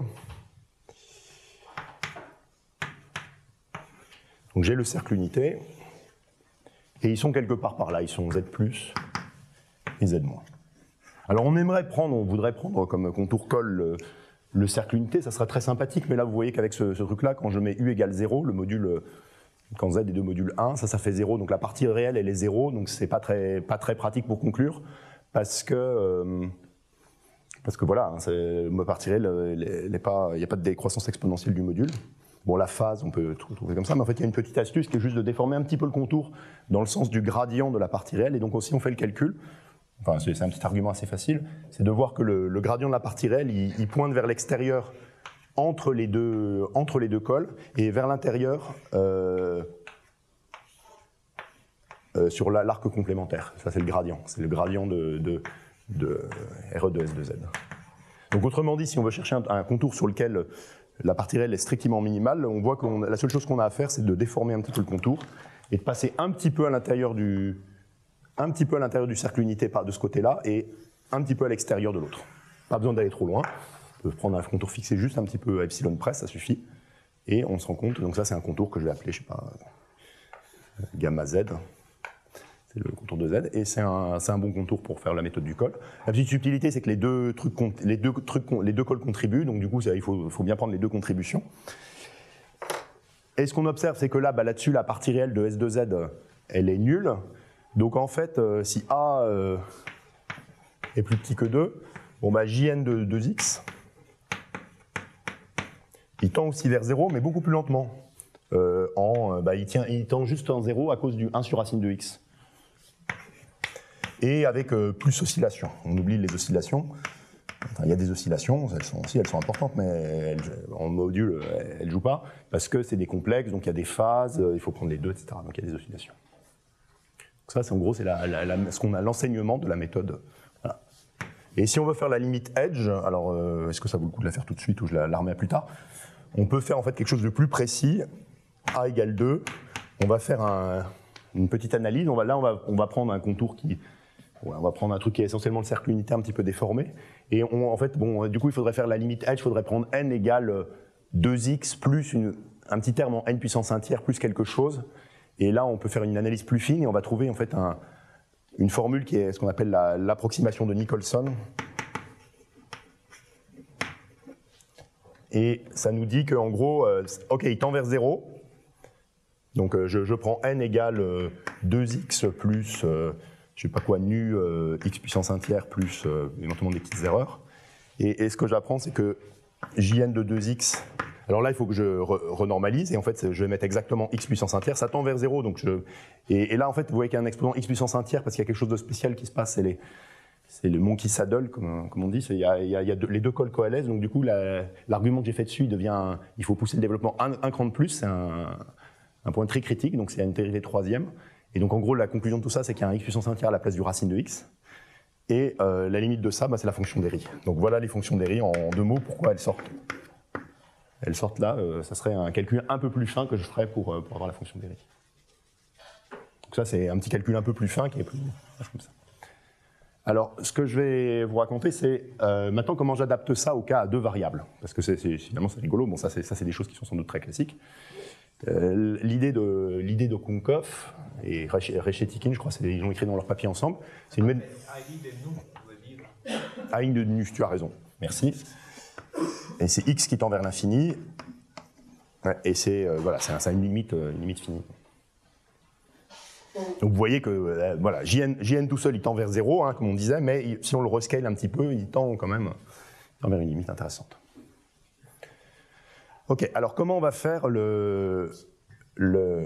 Donc j'ai le cercle unité. Et ils sont quelque part par là, ils sont Z plus et Z moins. Alors on aimerait prendre, on voudrait prendre comme contour col le, le cercle unité, ça serait très sympathique, mais là vous voyez qu'avec ce, ce truc-là, quand je mets U égale zéro, le module, quand Z est de module un, ça, ça fait zéro, donc la partie réelle elle est zéro, donc c'est pas très, pas très pratique pour conclure, parce que, euh, parce que voilà, hein, ma partie réelle, il n'y a pas de décroissance exponentielle du module. Bon, la phase, on peut tout trouver comme ça, mais en fait, il y a une petite astuce qui est juste de déformer un petit peu le contour dans le sens du gradient de la partie réelle. Et donc aussi, on fait le calcul, enfin, c'est un petit argument assez facile, c'est de voir que le, le gradient de la partie réelle, il, il pointe vers l'extérieur entre les deux, entre les deux cols, et vers l'intérieur euh, euh, sur l'arc complémentaire. Ça, c'est le gradient. C'est le gradient de, de, de R E de S de Z. Donc, autrement dit, si on veut chercher un, un contour sur lequel la partie réelle est strictement minimale, on voit que la seule chose qu'on a à faire, c'est de déformer un petit peu le contour et de passer un petit peu à l'intérieur du, un petit peu à l'intérieur du cercle unité de ce côté-là et un petit peu à l'extérieur de l'autre. Pas besoin d'aller trop loin. On peut prendre un contour fixé juste un petit peu à epsilon près, ça suffit. Et on se rend compte, donc ça c'est un contour que je vais appeler, je sais pas, gamma Z. C'est le contour de Z, et c'est un, un bon contour pour faire la méthode du col. La petite subtilité, c'est que les deux, trucs, les, deux trucs, les deux cols contribuent, donc du coup, ça, il faut, faut bien prendre les deux contributions. Et ce qu'on observe, c'est que là, bah, là-dessus, la partie réelle de S de Z, elle est nulle. Donc en fait, euh, si A euh, est plus petit que deux, bon, bah, Jn de deux x, il tend aussi vers zéro, mais beaucoup plus lentement. Euh, en, bah, il, tient, il tend juste en zéro à cause du un sur racine de x. Et avec euh, plus oscillation. On oublie les oscillations. Enfin, il y a des oscillations, elles sont aussi, elles sont importantes, mais elles, en module, elles ne jouent pas, parce que c'est des complexes, donc il y a des phases, il faut prendre les deux, et cetera. Donc il y a des oscillations. Donc ça, c'est en gros, c'est la, la, la, ce qu'on a l'enseignement de la méthode. Voilà. Et si on veut faire la limite edge, alors euh, est-ce que ça vaut le coup de la faire tout de suite ou je la, la remets à plus tard? On peut faire en fait quelque chose de plus précis. A égale deux. On va faire un, une petite analyse. On va, là, on va, on va prendre un contour qui... On va prendre un truc qui est essentiellement le cercle unitaire un petit peu déformé. Et on, en fait, bon, du coup, il faudrait faire la limite edge, il faudrait prendre n égale deux x plus une, un petit terme en n puissance un tiers plus quelque chose. Et là, on peut faire une analyse plus fine et on va trouver en fait un, une formule qui est ce qu'on appelle l'approximation la, de Nicholson. Et ça nous dit qu'en gros, euh, ok, il tend vers zéro. Donc euh, je, je prends n égale euh, deux x plus... Euh, je sais pas quoi, nu euh, x puissance un tiers plus euh, éventuellement des petites erreurs. Et, et ce que j'apprends, c'est que Jn de deux x, alors là, il faut que je re renormalise, et en fait, je vais mettre exactement x puissance un tiers, ça tend vers zéro, donc je... Et, et là, en fait, vous voyez qu'il y a un exponent x puissance un tiers, parce qu'il y a quelque chose de spécial qui se passe, c'est les, c'est le monkey saddle, comme, comme on dit. Il y a, y a, y a deux, les deux cols coalescent, donc du coup, l'argument que j'ai fait dessus, il devient, il faut pousser le développement un, un cran de plus, c'est un, un point très critique, donc c'est une dérivée troisième. Et donc en gros, la conclusion de tout ça, c'est qu'il y a un x puissance un tiers à la place du racine de x. Et euh, la limite de ça, bah, c'est la fonction d'Héry. Donc voilà les fonctions d'Héry en deux mots, pourquoi elles sortent. Elles sortent là, euh, ça serait un calcul un peu plus fin que je ferais pour, euh, pour avoir la fonction d'Héry. Donc ça, c'est un petit calcul un peu plus fin qui est plus comme ça. Alors, ce que je vais vous raconter, c'est euh, maintenant comment j'adapte ça au cas à deux variables. Parce que c'est, c'est, finalement, c'est rigolo. Bon, ça, c'est, ça, c'est des choses qui sont sans doute très classiques. Euh, l'idée de l'idée de Kunkov et Reshetkin, je crois, c'est, ils ont écrit dans leur papier ensemble. C'est une méthode. Aïn de Nus, tu as raison. Merci. Et c'est x qui tend vers l'infini. Ouais, et c'est euh, voilà, c'est, c'est une limite, euh, une limite finie. Donc vous voyez que euh, voilà, Jn, Jn tout seul il tend vers zéro, hein, comme on disait, mais il, si on le rescale un petit peu, il tend quand même il tend vers une limite intéressante. Ok, alors comment on va faire le, le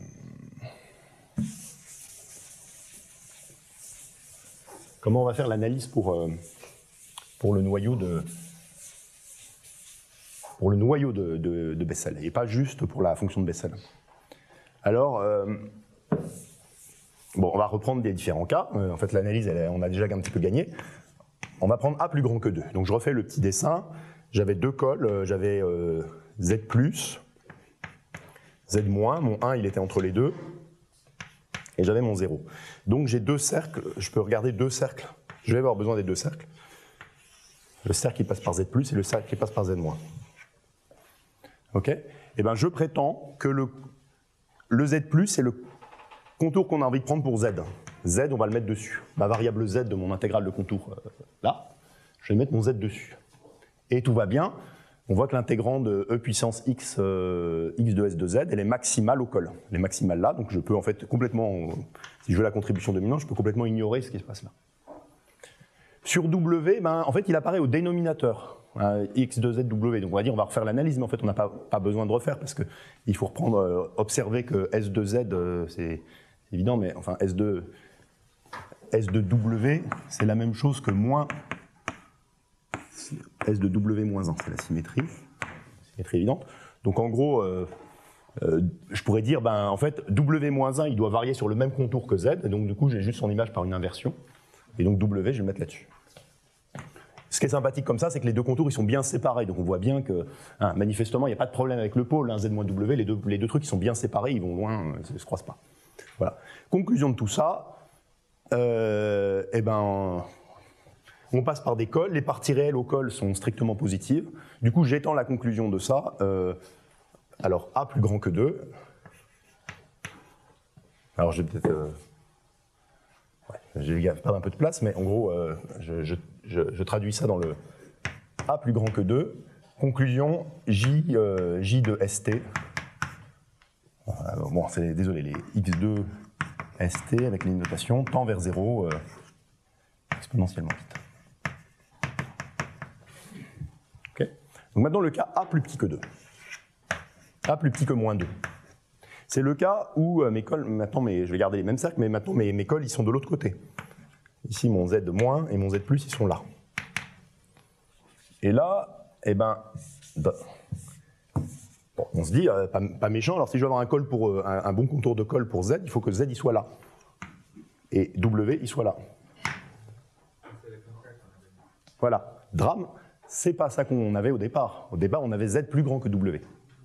comment on va faire l'analyse pour, euh, pour le noyau de pour le noyau de, de, de Bessel, et pas juste pour la fonction de Bessel. Alors euh, bon, on va reprendre des différents cas. Euh, en fait, l'analyse, on a déjà un petit peu gagné. On va prendre A plus grand que deux. Donc, je refais le petit dessin. J'avais deux cols. Euh, j'avais euh, Z plus, Z moins. Mon un, il était entre les deux. Et j'avais mon zéro. Donc, j'ai deux cercles. Je peux regarder deux cercles. Je vais avoir besoin des deux cercles. Le cercle qui passe par Z plus et le cercle qui passe par Z moins. OK ? Eh bien, je prétends que le, le Z plus, c'est le contour qu'on a envie de prendre pour Z. Z, on va le mettre dessus. Ma variable Z de mon intégrale de contour, euh, là, je vais mettre mon Z dessus. Et tout va bien. On voit que l'intégrand de E puissance X, euh, X de S de Z, elle est maximale au col. Elle est maximale là, donc je peux en fait complètement, euh, si je veux la contribution dominante, je peux complètement ignorer ce qui se passe là. Sur W, ben, en fait, il apparaît au dénominateur, hein, X de Z W. Donc on va dire, on va refaire l'analyse, mais en fait, on n'a pas, pas besoin de refaire parce qu'il faut reprendre, euh, observer que S de Z, euh, c'est évident, mais enfin S de, S de W, c'est la même chose que moins S de W moins un, c'est la symétrie, symétrie évidente. Donc en gros, euh, euh, je pourrais dire, ben, en fait, W moins un, il doit varier sur le même contour que Z, et donc du coup, j'ai juste son image par une inversion, et donc W, je vais le mettre là-dessus. Ce qui est sympathique comme ça, c'est que les deux contours, ils sont bien séparés, donc on voit bien que, hein, manifestement, il n'y a pas de problème avec le pôle, hein, Z moins W, les deux, les deux trucs, ils sont bien séparés, ils vont loin, ils ne se croisent pas. Voilà. Conclusion de tout ça, euh, eh ben, on passe par des cols, les parties réelles au col sont strictement positives. Du coup, j'étends la conclusion de ça. Euh, alors, A plus grand que deux. Alors, je vais peut-être... Euh, ouais, je vais perdre un peu de place, mais en gros, euh, je, je, je, je traduis ça dans le A plus grand que deux. Conclusion, J, euh, J de S T. Alors, bon, c'est, désolé, les X deux S T avec les notations tend vers zéro euh, exponentiellement vite. Okay. Donc maintenant le cas A plus petit que deux. A plus petit que moins deux. C'est le cas où euh, mes cols, maintenant mes, je vais garder les mêmes cercles, mais maintenant mes, mes cols ils sont de l'autre côté. Ici mon Z moins et mon Z plus ils sont là. Et là, eh ben, bon, on se dit, euh, pas, pas méchant, alors si je veux avoir un, col pour, euh, un, un bon contour de col pour Z, il faut que Z il soit là. Et W il soit là. Voilà. Drame, c'est pas ça qu'on avait au départ. Au départ, on avait Z plus grand que W.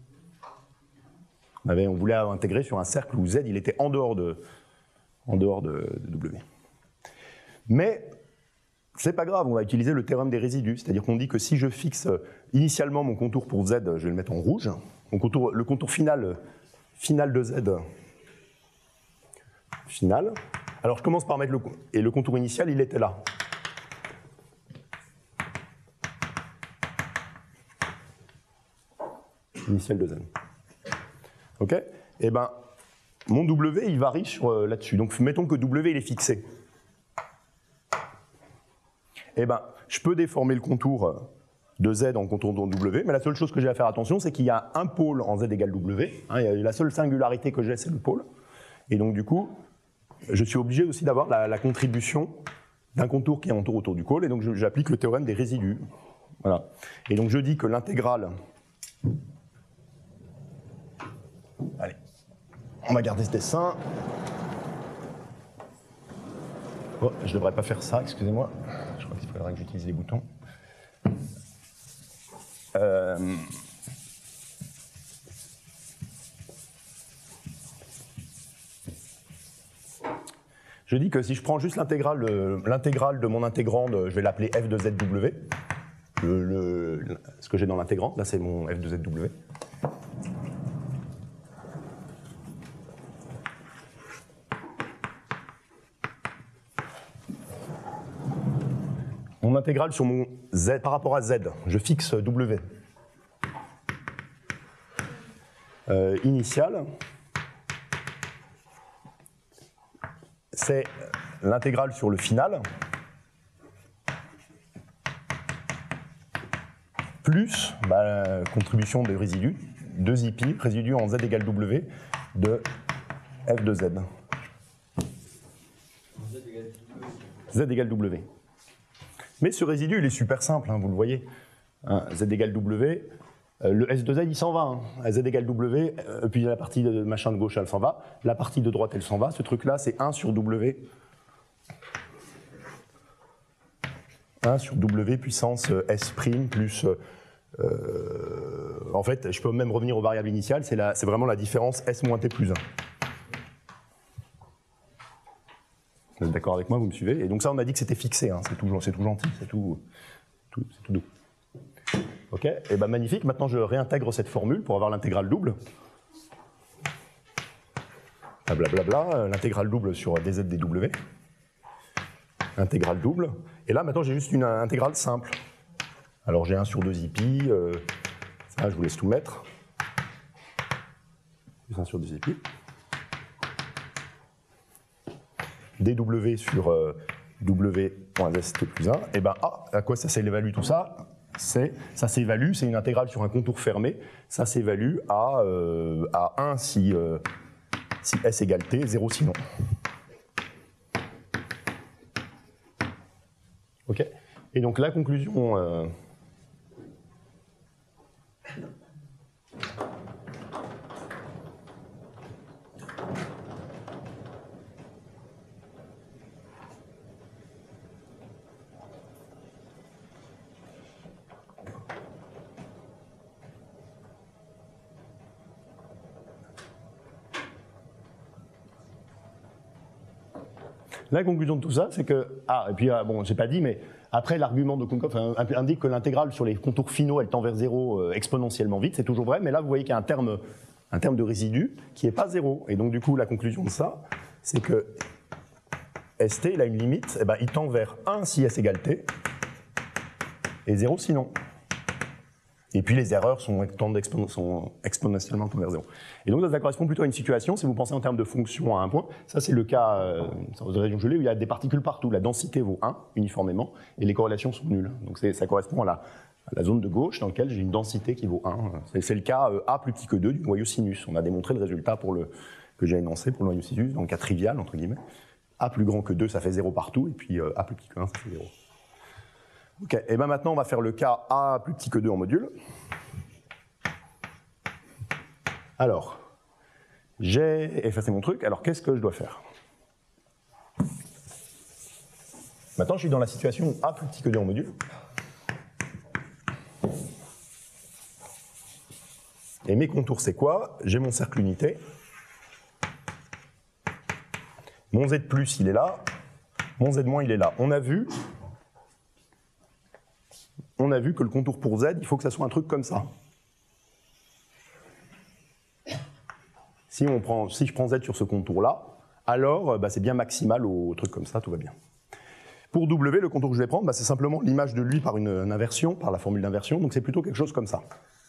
On, avait, on voulait intégrer sur un cercle où Z il était en dehors de, en dehors de, de W. Mais c'est pas grave, on va utiliser le théorème des résidus, c'est-à-dire qu'on dit que si je fixe initialement mon contour pour Z, je vais le mettre en rouge, mon contour, le contour final, final de Z, final. Alors je commence par mettre le, et le contour initial, il était là. Initial de Z. Ok? Et ben, mon W, il varie sur euh, là-dessus. Donc mettons que W, il est fixé. Eh ben, je peux déformer le contour de Z en contour de W, mais la seule chose que j'ai à faire attention, c'est qu'il y a un pôle en Z égale W. Hein, la seule singularité que j'ai, c'est le pôle. Et donc, du coup, je suis obligé aussi d'avoir la, la contribution d'un contour qui entoure autour du cône, et donc j'applique le théorème des résidus. Voilà. Et donc je dis que l'intégrale... Allez, on va garder ce dessin. Oh, je ne devrais pas faire ça, excusez-moi. Je crois qu'il faudrait que j'utilise les boutons. Euh... Je dis que si je prends juste l'intégrale de mon intégrande, je vais l'appeler f de zw. Le, le, ce que j'ai dans l'intégrante, là c'est mon f de zw. Mon intégrale sur mon z, par rapport à z, je fixe w. Euh, initial, c'est l'intégrale sur le final, plus bah, la contribution des résidus, deux I P, résidus en z égale w de f de z. Z égale w. Mais ce résidu, il est super simple, hein, vous le voyez. Hein, z égale w, euh, le S de z, il s'en va. Hein. Z égale w, euh, puis la partie de machin de gauche, elle s'en va. La partie de droite, elle s'en va. Ce truc-là, c'est un sur w. un sur w puissance s' plus... Euh, en fait, je peux même revenir aux variables initiales, c'est vraiment la différence s moins t plus un. Vous êtes d'accord avec moi, vous me suivez? Et donc ça, on a dit que c'était fixé, hein, c'est tout, tout gentil, c'est tout, tout, tout doux. Ok, et ben magnifique, maintenant je réintègre cette formule pour avoir l'intégrale double. Blablabla, bla bla, l'intégrale double sur dz dw. Intégrale double. Et là, maintenant, j'ai juste une intégrale simple. Alors j'ai un sur deux I P, euh, ça, je vous laisse tout mettre. Plus un sur deux I P. dw sur euh, w.st plus un, et ben ah, à quoi ça s'évalue tout ça? Ça s'évalue, c'est une intégrale sur un contour fermé, ça s'évalue à, euh, à un si, euh, si s égale t, zéro sinon. Ok. Et donc la conclusion... Euh, La conclusion de tout ça, c'est que... Ah, et puis, bon, j'ai pas dit, mais après, l'argument de Kunkov indique que l'intégrale sur les contours finaux, elle tend vers zéro exponentiellement vite, c'est toujours vrai, mais là, vous voyez qu'il y a un terme, un terme de résidu qui n'est pas zéro. Et donc, du coup, la conclusion de ça, c'est que St, il a une limite, eh ben, il tend vers un si S égale T, et zéro sinon. Et puis les erreurs sont, expon sont exponentiellement vers zéro. Et donc ça correspond plutôt à une situation, si vous pensez en termes de fonction à un point, ça c'est le cas euh, dans une région gelée où il y a des particules partout, la densité vaut un uniformément, et les corrélations sont nulles. Donc ça correspond à la, à la zone de gauche dans laquelle j'ai une densité qui vaut un. C'est le cas euh, A plus petit que deux du noyau sinus. On a démontré le résultat pour le, que j'ai énoncé pour le noyau sinus, dans le cas trivial, entre guillemets. A plus grand que deux, ça fait zéro partout, et puis euh, A plus petit que un, ça fait zéro. Ok, et bien maintenant on va faire le cas A plus petit que deux en module. Alors, j'ai effacé mon truc, alors qu'est-ce que je dois faire? Maintenant je suis dans la situation où A plus petit que deux en module. Et mes contours c'est quoi? J'ai mon cercle unité. Mon Z plus il est là, mon Z moins il est là. On a vu... on a vu que le contour pour Z, il faut que ça soit un truc comme ça. Si, on prend, si je prends Z sur ce contour-là, alors bah, c'est bien maximal au truc comme ça, tout va bien. Pour W, le contour que je vais prendre, bah, c'est simplement l'image de lui par une, une inversion, par la formule d'inversion, donc c'est plutôt quelque chose comme ça.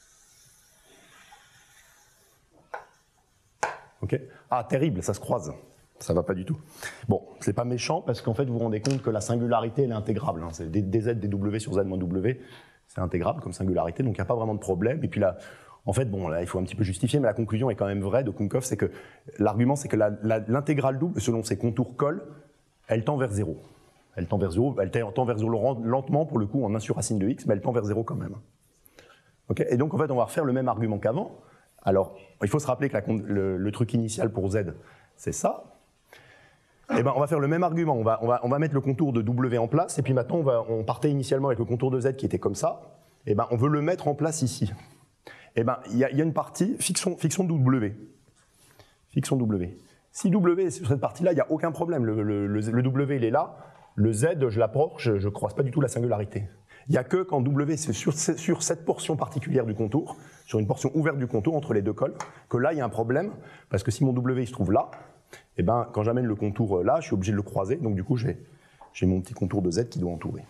Ok? Ah, terrible, ça se croise. Ça va pas du tout. Bon, c'est pas méchant parce qu'en fait vous vous rendez compte que la singularité elle est intégrable. Hein. C'est dz dw sur z moins w, c'est intégrable comme singularité, donc il n'y a pas vraiment de problème. Et puis là, en fait, bon, là il faut un petit peu justifier, mais la conclusion est quand même vraie de Kunkov, c'est que l'argument c'est que l'intégrale double, selon ses contours cols, elle tend vers zéro. Elle tend vers zéro, elle tend vers zéro lentement pour le coup en un sur racine de x, mais elle tend vers zéro quand même. Okay, et donc en fait on va refaire le même argument qu'avant. Alors il faut se rappeler que la, le, le truc initial pour z c'est ça. Et ben on va faire le même argument, on va, on, va, on va mettre le contour de w en place, et puis maintenant on, va, on partait initialement avec le contour de z qui était comme ça, et ben on veut le mettre en place ici. Et ben il y, y a une partie, fixons, fixons w. Fixons w. Si w est sur cette partie-là, il n'y a aucun problème, le, le, le, le w il est là, le z je l'approche, je ne croise pas du tout la singularité. Il n'y a que quand w c'est sur, sur cette portion particulière du contour, sur une portion ouverte du contour entre les deux cols, que là il y a un problème, parce que si mon w il se trouve là, et ben, quand j'amène le contour là, je suis obligé de le croiser, donc du coup j'ai mon petit contour de z qui doit entourer.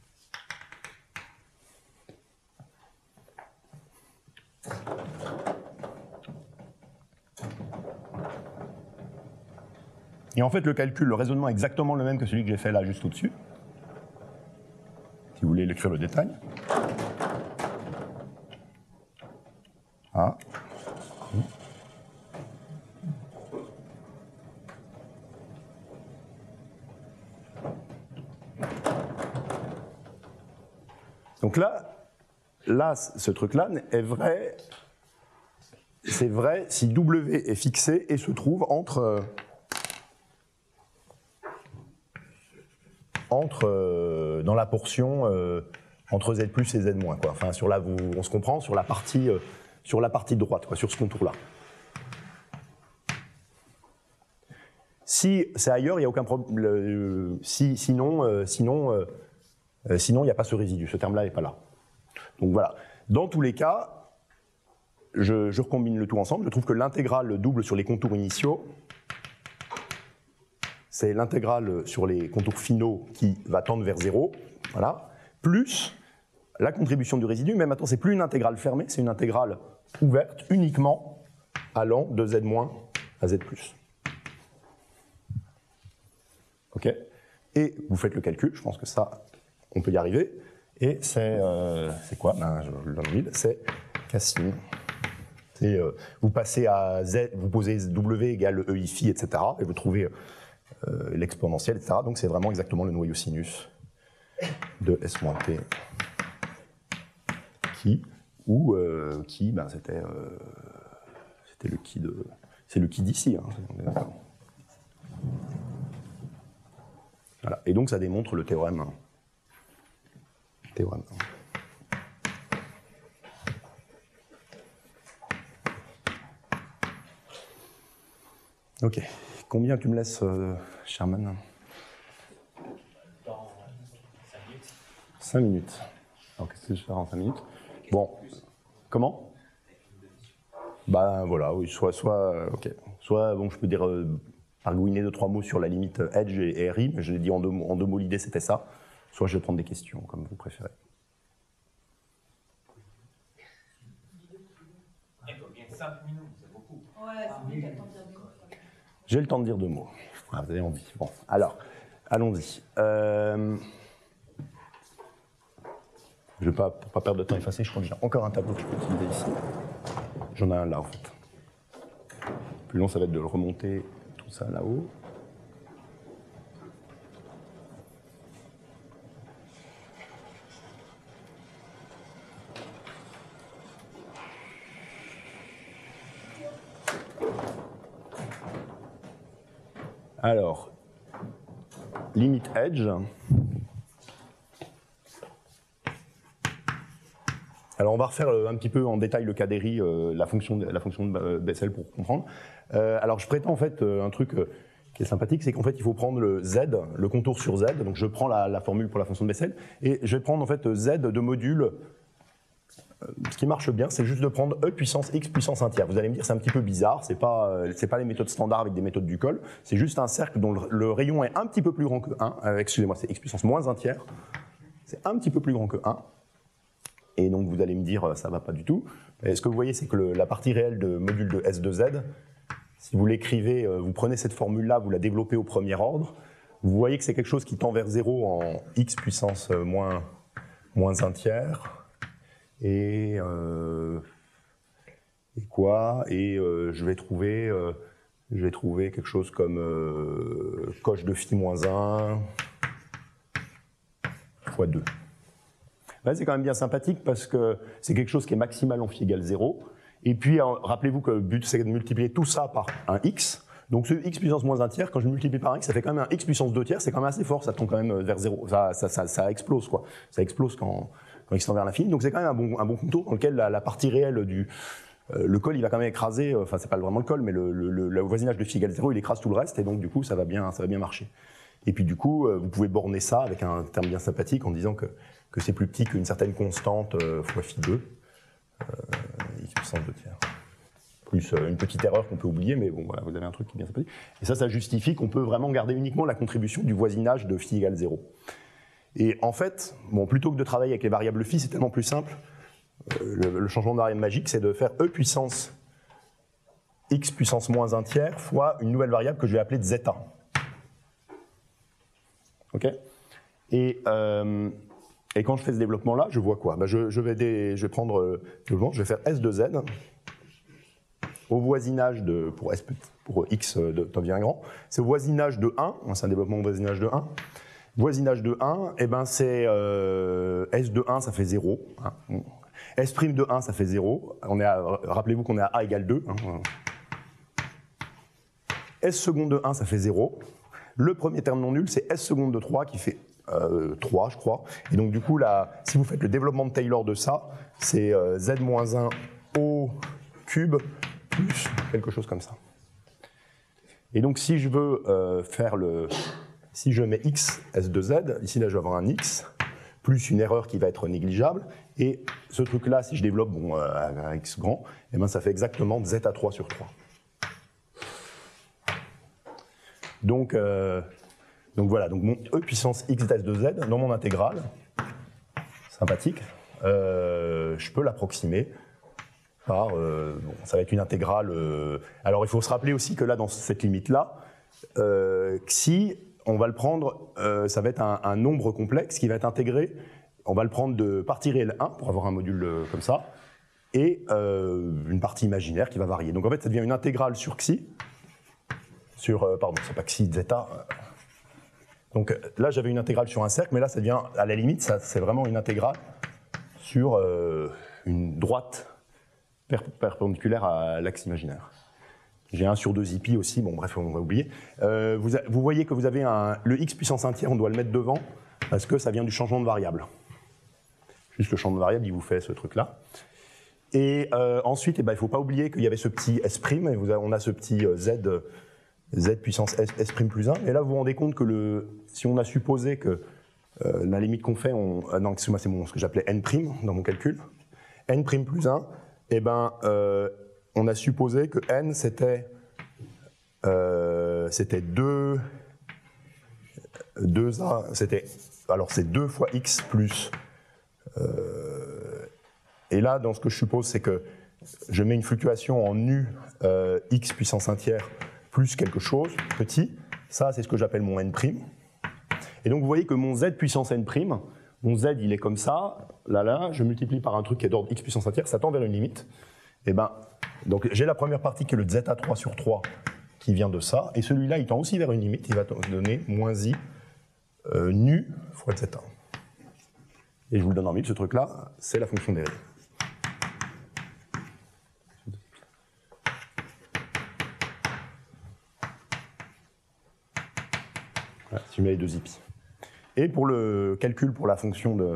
Et en fait le calcul, le raisonnement est exactement le même que celui que j'ai fait là juste au-dessus. Si vous voulez l'écrire le détail. Ah. Donc là, là, ce truc-là est vrai, c'est vrai si W est fixé et se trouve entre, euh, entre euh, dans la portion euh, entre z plus et z moins, quoi. Enfin, sur la, vous, on se comprend sur la partie, euh, sur la partie de droite, quoi, sur ce contour-là. Si c'est ailleurs, il n'y a aucun problème. Euh, si, sinon, euh, sinon. Euh, Euh, sinon, il n'y a pas ce résidu, ce terme-là n'est pas là. Donc voilà. Dans tous les cas, je, je recombine le tout ensemble. Je trouve que l'intégrale double sur les contours initiaux, c'est l'intégrale sur les contours finaux qui va tendre vers zéro, voilà, plus la contribution du résidu, mais maintenant, c'est plus une intégrale fermée, c'est une intégrale ouverte uniquement allant de z- à z plus. OK ? Et vous faites le calcul, je pense que ça... on peut y arriver, et c'est euh, quoi? Ben, je le donne vide, c'est Cassine. Euh, vous passez à Z, vous posez W égale E I phi, et cetera, et vous trouvez euh, l'exponentielle, et cetera. Donc c'est vraiment exactement le noyau sinus de S moins T qui, ou euh, qui, ben c'était euh, c'était le qui de, c'est le qui d'ici, hein, on est d'accord. Voilà, et donc ça démontre le théorème. Théorème. Ok. Combien tu me laisses, euh, Sherman? Dans cinq minutes. cinq minutes. Alors qu'est-ce que je vais faire en cinq minutes? Bon. Comment? Ben voilà, oui, soit, soit, ok. Soit, bon, je peux dire, euh, argouiner deux, trois mots sur la limite Edge et, et R I, mais je l'ai dit en deux, en deux mots, l'idée c'était ça. Soit je vais prendre des questions, comme vous préférez. cinq minutes, c'est beaucoup. Ouais, c'est mieux qu'attendre dire deux mots. J'ai le temps de dire deux mots. Ah, vous avez envie. Bon, alors, allons-y. Euh... Je vais pas, pour ne pas perdre de temps effacer, je crois que j'ai encore un tableau que je peux utiliser ici. J'en ai un là, en fait. Plus long, ça va être de le remonter tout ça là-haut. Alors, limite edge. Alors on va refaire un petit peu en détail le cas d'Herry, euh, la fonction de, la fonction de Bessel pour comprendre. Euh, alors je prétends en fait un truc qui est sympathique, c'est qu'en fait il faut prendre le z, le contour sur z. Donc je prends la, la formule pour la fonction de Bessel et je vais prendre en fait z de module. Ce qui marche bien, c'est juste de prendre e puissance x puissance un tiers. Vous allez me dire c'est un petit peu bizarre, c'est pas c'est pas les méthodes standards avec des méthodes du col. C'est juste un cercle dont le, le rayon est un petit peu plus grand que un. Euh, excusez-moi, c'est x puissance moins un tiers. C'est un petit peu plus grand que un. Et donc vous allez me dire ça va pas du tout. Et ce que vous voyez, c'est que le, la partie réelle de module de S de Z, si vous l'écrivez, vous prenez cette formule-là, vous la développez au premier ordre, vous voyez que c'est quelque chose qui tend vers zéro en x puissance moins, moins un tiers. Et, euh, et quoi Et euh, je vais trouver, euh, je vais trouver quelque chose comme euh, coche de phi moins un, fois deux. Ben, c'est quand même bien sympathique parce que c'est quelque chose qui est maximal en phi égale zéro. Et puis, rappelez-vous que le but, c'est de multiplier tout ça par un x. Donc ce x puissance moins un tiers, quand je multiplie par un x, ça fait quand même un x puissance deux tiers, c'est quand même assez fort, ça tombe quand même vers zéro. Ça, ça, ça, ça explose, quoi. Ça explose quand, quand x tend vers l'infini. Donc c'est quand même un bon, un bon contour dans lequel la, la partie réelle du... Euh, le col, il va quand même écraser, enfin c'est pas vraiment le col, mais le, le, le, le voisinage de phi égale zéro, il écrase tout le reste, et donc du coup, ça va bien, ça va bien marcher. Et puis du coup, euh, vous pouvez borner ça avec un terme bien sympathique en disant que, que c'est plus petit qu'une certaine constante euh, fois phi deux, euh, x puissance deux tiers. Plus euh, une petite erreur qu'on peut oublier, mais bon, voilà, vous avez un truc qui est bien sympathique. Et ça, ça justifie qu'on peut vraiment garder uniquement la contribution du voisinage de phi égale zéro. Et en fait, bon, plutôt que de travailler avec les variables phi, c'est tellement plus simple. Euh, le, le changement de variable magique, c'est de faire e puissance x puissance moins un tiers fois une nouvelle variable que je vais appeler zeta. Ok ? Et, euh, et quand je fais ce développement-là, je vois quoi ? Ben je, je, vais des, je vais prendre euh, je vais faire S de Z au voisinage de, pour, S, pour x de temps bien grand, c'est au voisinage de un, c'est un développement au voisinage de un. Voisinage de un, et ben c'est euh, S de un, ça fait zéro. Hein. S' de un, ça fait zéro. On est à, rappelez-vous qu'on est à A égale deux. Hein. S seconde de un, ça fait zéro. Le premier terme non nul, c'est S seconde de trois qui fait euh, trois, je crois. Et donc du coup, là, si vous faites le développement de Taylor de ça, c'est euh, Z moins un au cube plus quelque chose comme ça. Et donc si je veux euh, faire le... Si je mets x, S de Z, ici là je vais avoir un x, plus une erreur qui va être négligeable, et ce truc-là, si je développe bon, euh, à x grand, eh ben, ça fait exactement z à trois sur trois. Donc, euh, donc voilà, donc mon e puissance x S de Z, dans mon intégrale, sympathique, euh, je peux l'approximer par, euh, bon, ça va être une intégrale, euh, alors il faut se rappeler aussi que là, dans cette limite-là, euh, xi, on va le prendre, euh, ça va être un, un nombre complexe qui va être intégré, on va le prendre de partie réelle un, pour avoir un module euh, comme ça, et euh, une partie imaginaire qui va varier. Donc en fait, ça devient une intégrale sur xi, sur, euh, pardon, c'est pas xi, zeta. Donc là, j'avais une intégrale sur un cercle, mais là, ça devient, à la limite, ça, c'est vraiment une intégrale sur euh, une droite perpendiculaire à l'axe imaginaire. J'ai un sur deux zipi aussi, bon bref, on va oublier. Euh, vous, a, vous voyez que vous avez un, le x puissance un tiers, on doit le mettre devant, parce que ça vient du changement de variable. Juste le changement de variable, il vous fait ce truc-là. Et euh, ensuite, eh ben, il ne faut pas oublier qu'il y avait ce petit S', et vous avez, on a ce petit z, z puissance S', S' plus un, et là vous vous rendez compte que le, si on a supposé que euh, la limite qu'on fait, on, euh, non, excusez-moi, c'est mon, ce que j'appelais n' dans mon calcul, n' plus un, eh ben, euh, on a supposé que n c'était euh, c'était deux, deux a, c'était, alors c'est deux fois x plus, euh, et là dans ce que je suppose c'est que je mets une fluctuation en u euh, x puissance un tiers plus quelque chose, petit, ça c'est ce que j'appelle mon n', et donc vous voyez que mon z puissance n', mon z il est comme ça, là là, je multiplie par un truc qui est d'ordre x puissance un tiers, ça tend vers une limite, et ben donc j'ai la première partie qui est le zeta trois sur trois qui vient de ça, et celui-là il tend aussi vers une limite, il va donner moins i euh, nu fois zeta. Et je vous le donne en mille, ce truc-là, c'est la fonction dérivée. Voilà, si je mets les deux zipis. Et pour le calcul pour la fonction de...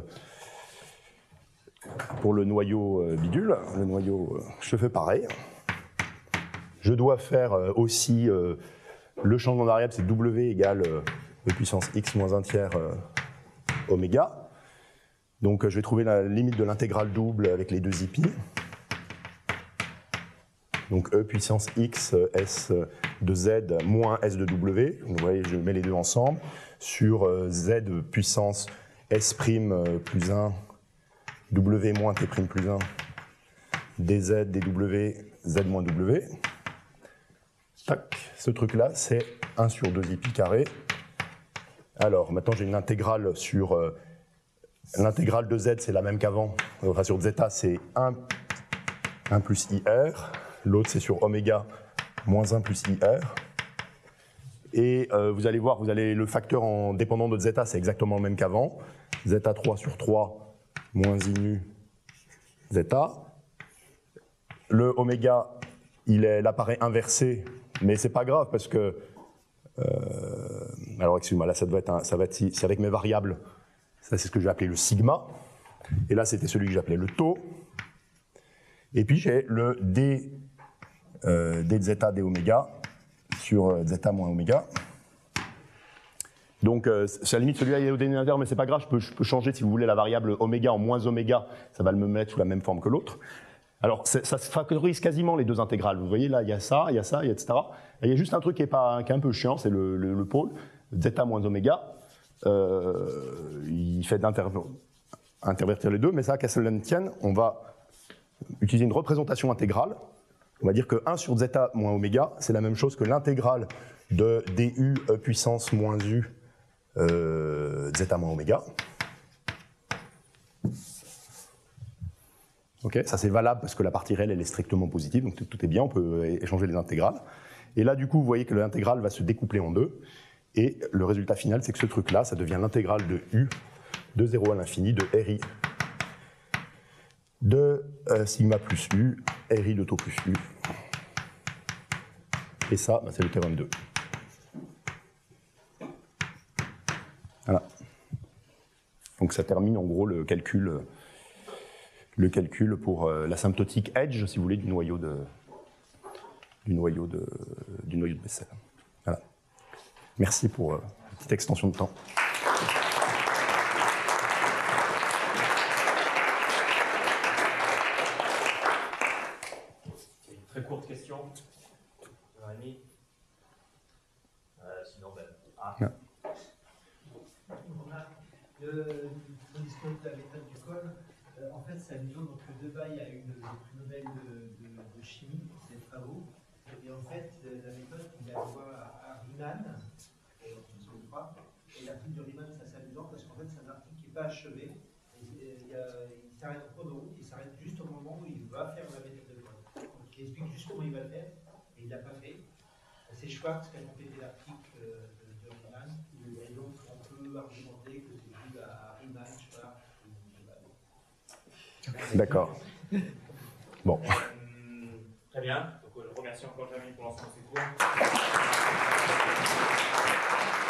Pour le noyau bidule, le noyau, je fais pareil. Je dois faire aussi euh, le changement de variable, c'est W égale euh, e puissance x moins un tiers euh, oméga. Donc je vais trouver la limite de l'intégrale double avec les deux zipis. Donc e puissance x s de z moins s de w. Vous voyez, je mets les deux ensemble sur euh, z puissance s' plus un w moins t' plus un dz dw z moins w. Tac, ce truc-là, c'est un sur deux i pi carré. Alors, maintenant, j'ai une intégrale sur... Euh, l'intégrale de z, c'est la même qu'avant. Enfin, sur zeta, c'est un, un plus ir. L'autre, c'est sur oméga moins un plus ir. Et euh, vous allez voir, vous allez le facteur en dépendant de zeta, c'est exactement le même qu'avant. Zeta trois sur trois moins inu zeta. Le oméga, il, est, il apparaît inversé, mais c'est pas grave parce que... Euh, alors excuse-moi, là ça doit être, un, ça va être, c'est avec mes variables. Ça c'est ce que j'ai appelé le sigma. Et là c'était celui que j'appelais le taux. Et puis j'ai le d, euh, d de zeta d oméga sur euh, zeta moins oméga. Donc euh, c'est à la limite celui-là il est au dénominateur, mais c'est pas grave, je peux, je peux changer si vous voulez la variable oméga en moins oméga, ça va me mettre sous la même forme que l'autre. Alors ça se factorise quasiment les deux intégrales. Vous voyez là, il y a ça, il y a ça, il y a et cetera. Et il y a juste un truc qui est, pas, qui est un peu chiant, c'est le, le, le pôle, zeta moins oméga. Euh, il fait d'intervertir les deux, mais ça, qu'à cela ne tienne, on va utiliser une représentation intégrale. On va dire que un sur zeta moins oméga, c'est la même chose que l'intégrale de du e puissance moins u euh, zeta moins oméga. Okay, ça c'est valable parce que la partie réelle elle est strictement positive, donc tout, tout est bien, on peut échanger les intégrales. Et là du coup vous voyez que l'intégrale va se découpler en deux, et le résultat final c'est que ce truc là, ça devient l'intégrale de u de zéro à l'infini de ri de euh, sigma plus u, ri de taux plus u. Et ça, bah, c'est le théorème deux. Voilà. Donc ça termine en gros le calcul, le calcul pour euh, l'asymptotique edge, si vous voulez, du noyau de, du noyau de, du noyau de Bessel. Voilà. Merci pour euh, la petite extension de temps. Une très courte question. Rémi. Euh, sinon, ben. Ah. Yeah. Le discours de la méthode du col, euh, en fait, c'est amusant. Donc, de bas, il y a eu le prix Nobel de, de, de chimie, des travaux. Et en fait, la méthode, il la voit à Riemann, je ne sais pas. Et l'article de Riemann, c'est assez amusant parce qu'en fait, c'est un article qui n'est pas achevé. Et, il, il s'arrête en cours de route, il s'arrête juste au moment où il va faire la méthode de col. Donc, il explique juste comment il va le faire, et il ne l'a pas fait. C'est Schwartz qui a complété l'article de, de Riemann. Et donc, on peut argumenter que c'est dû à Riemann, Schwartz. D'accord. Bon. Euh, très bien. Donc, je remercie encore Jérémy pour l'ensemble de ses cours.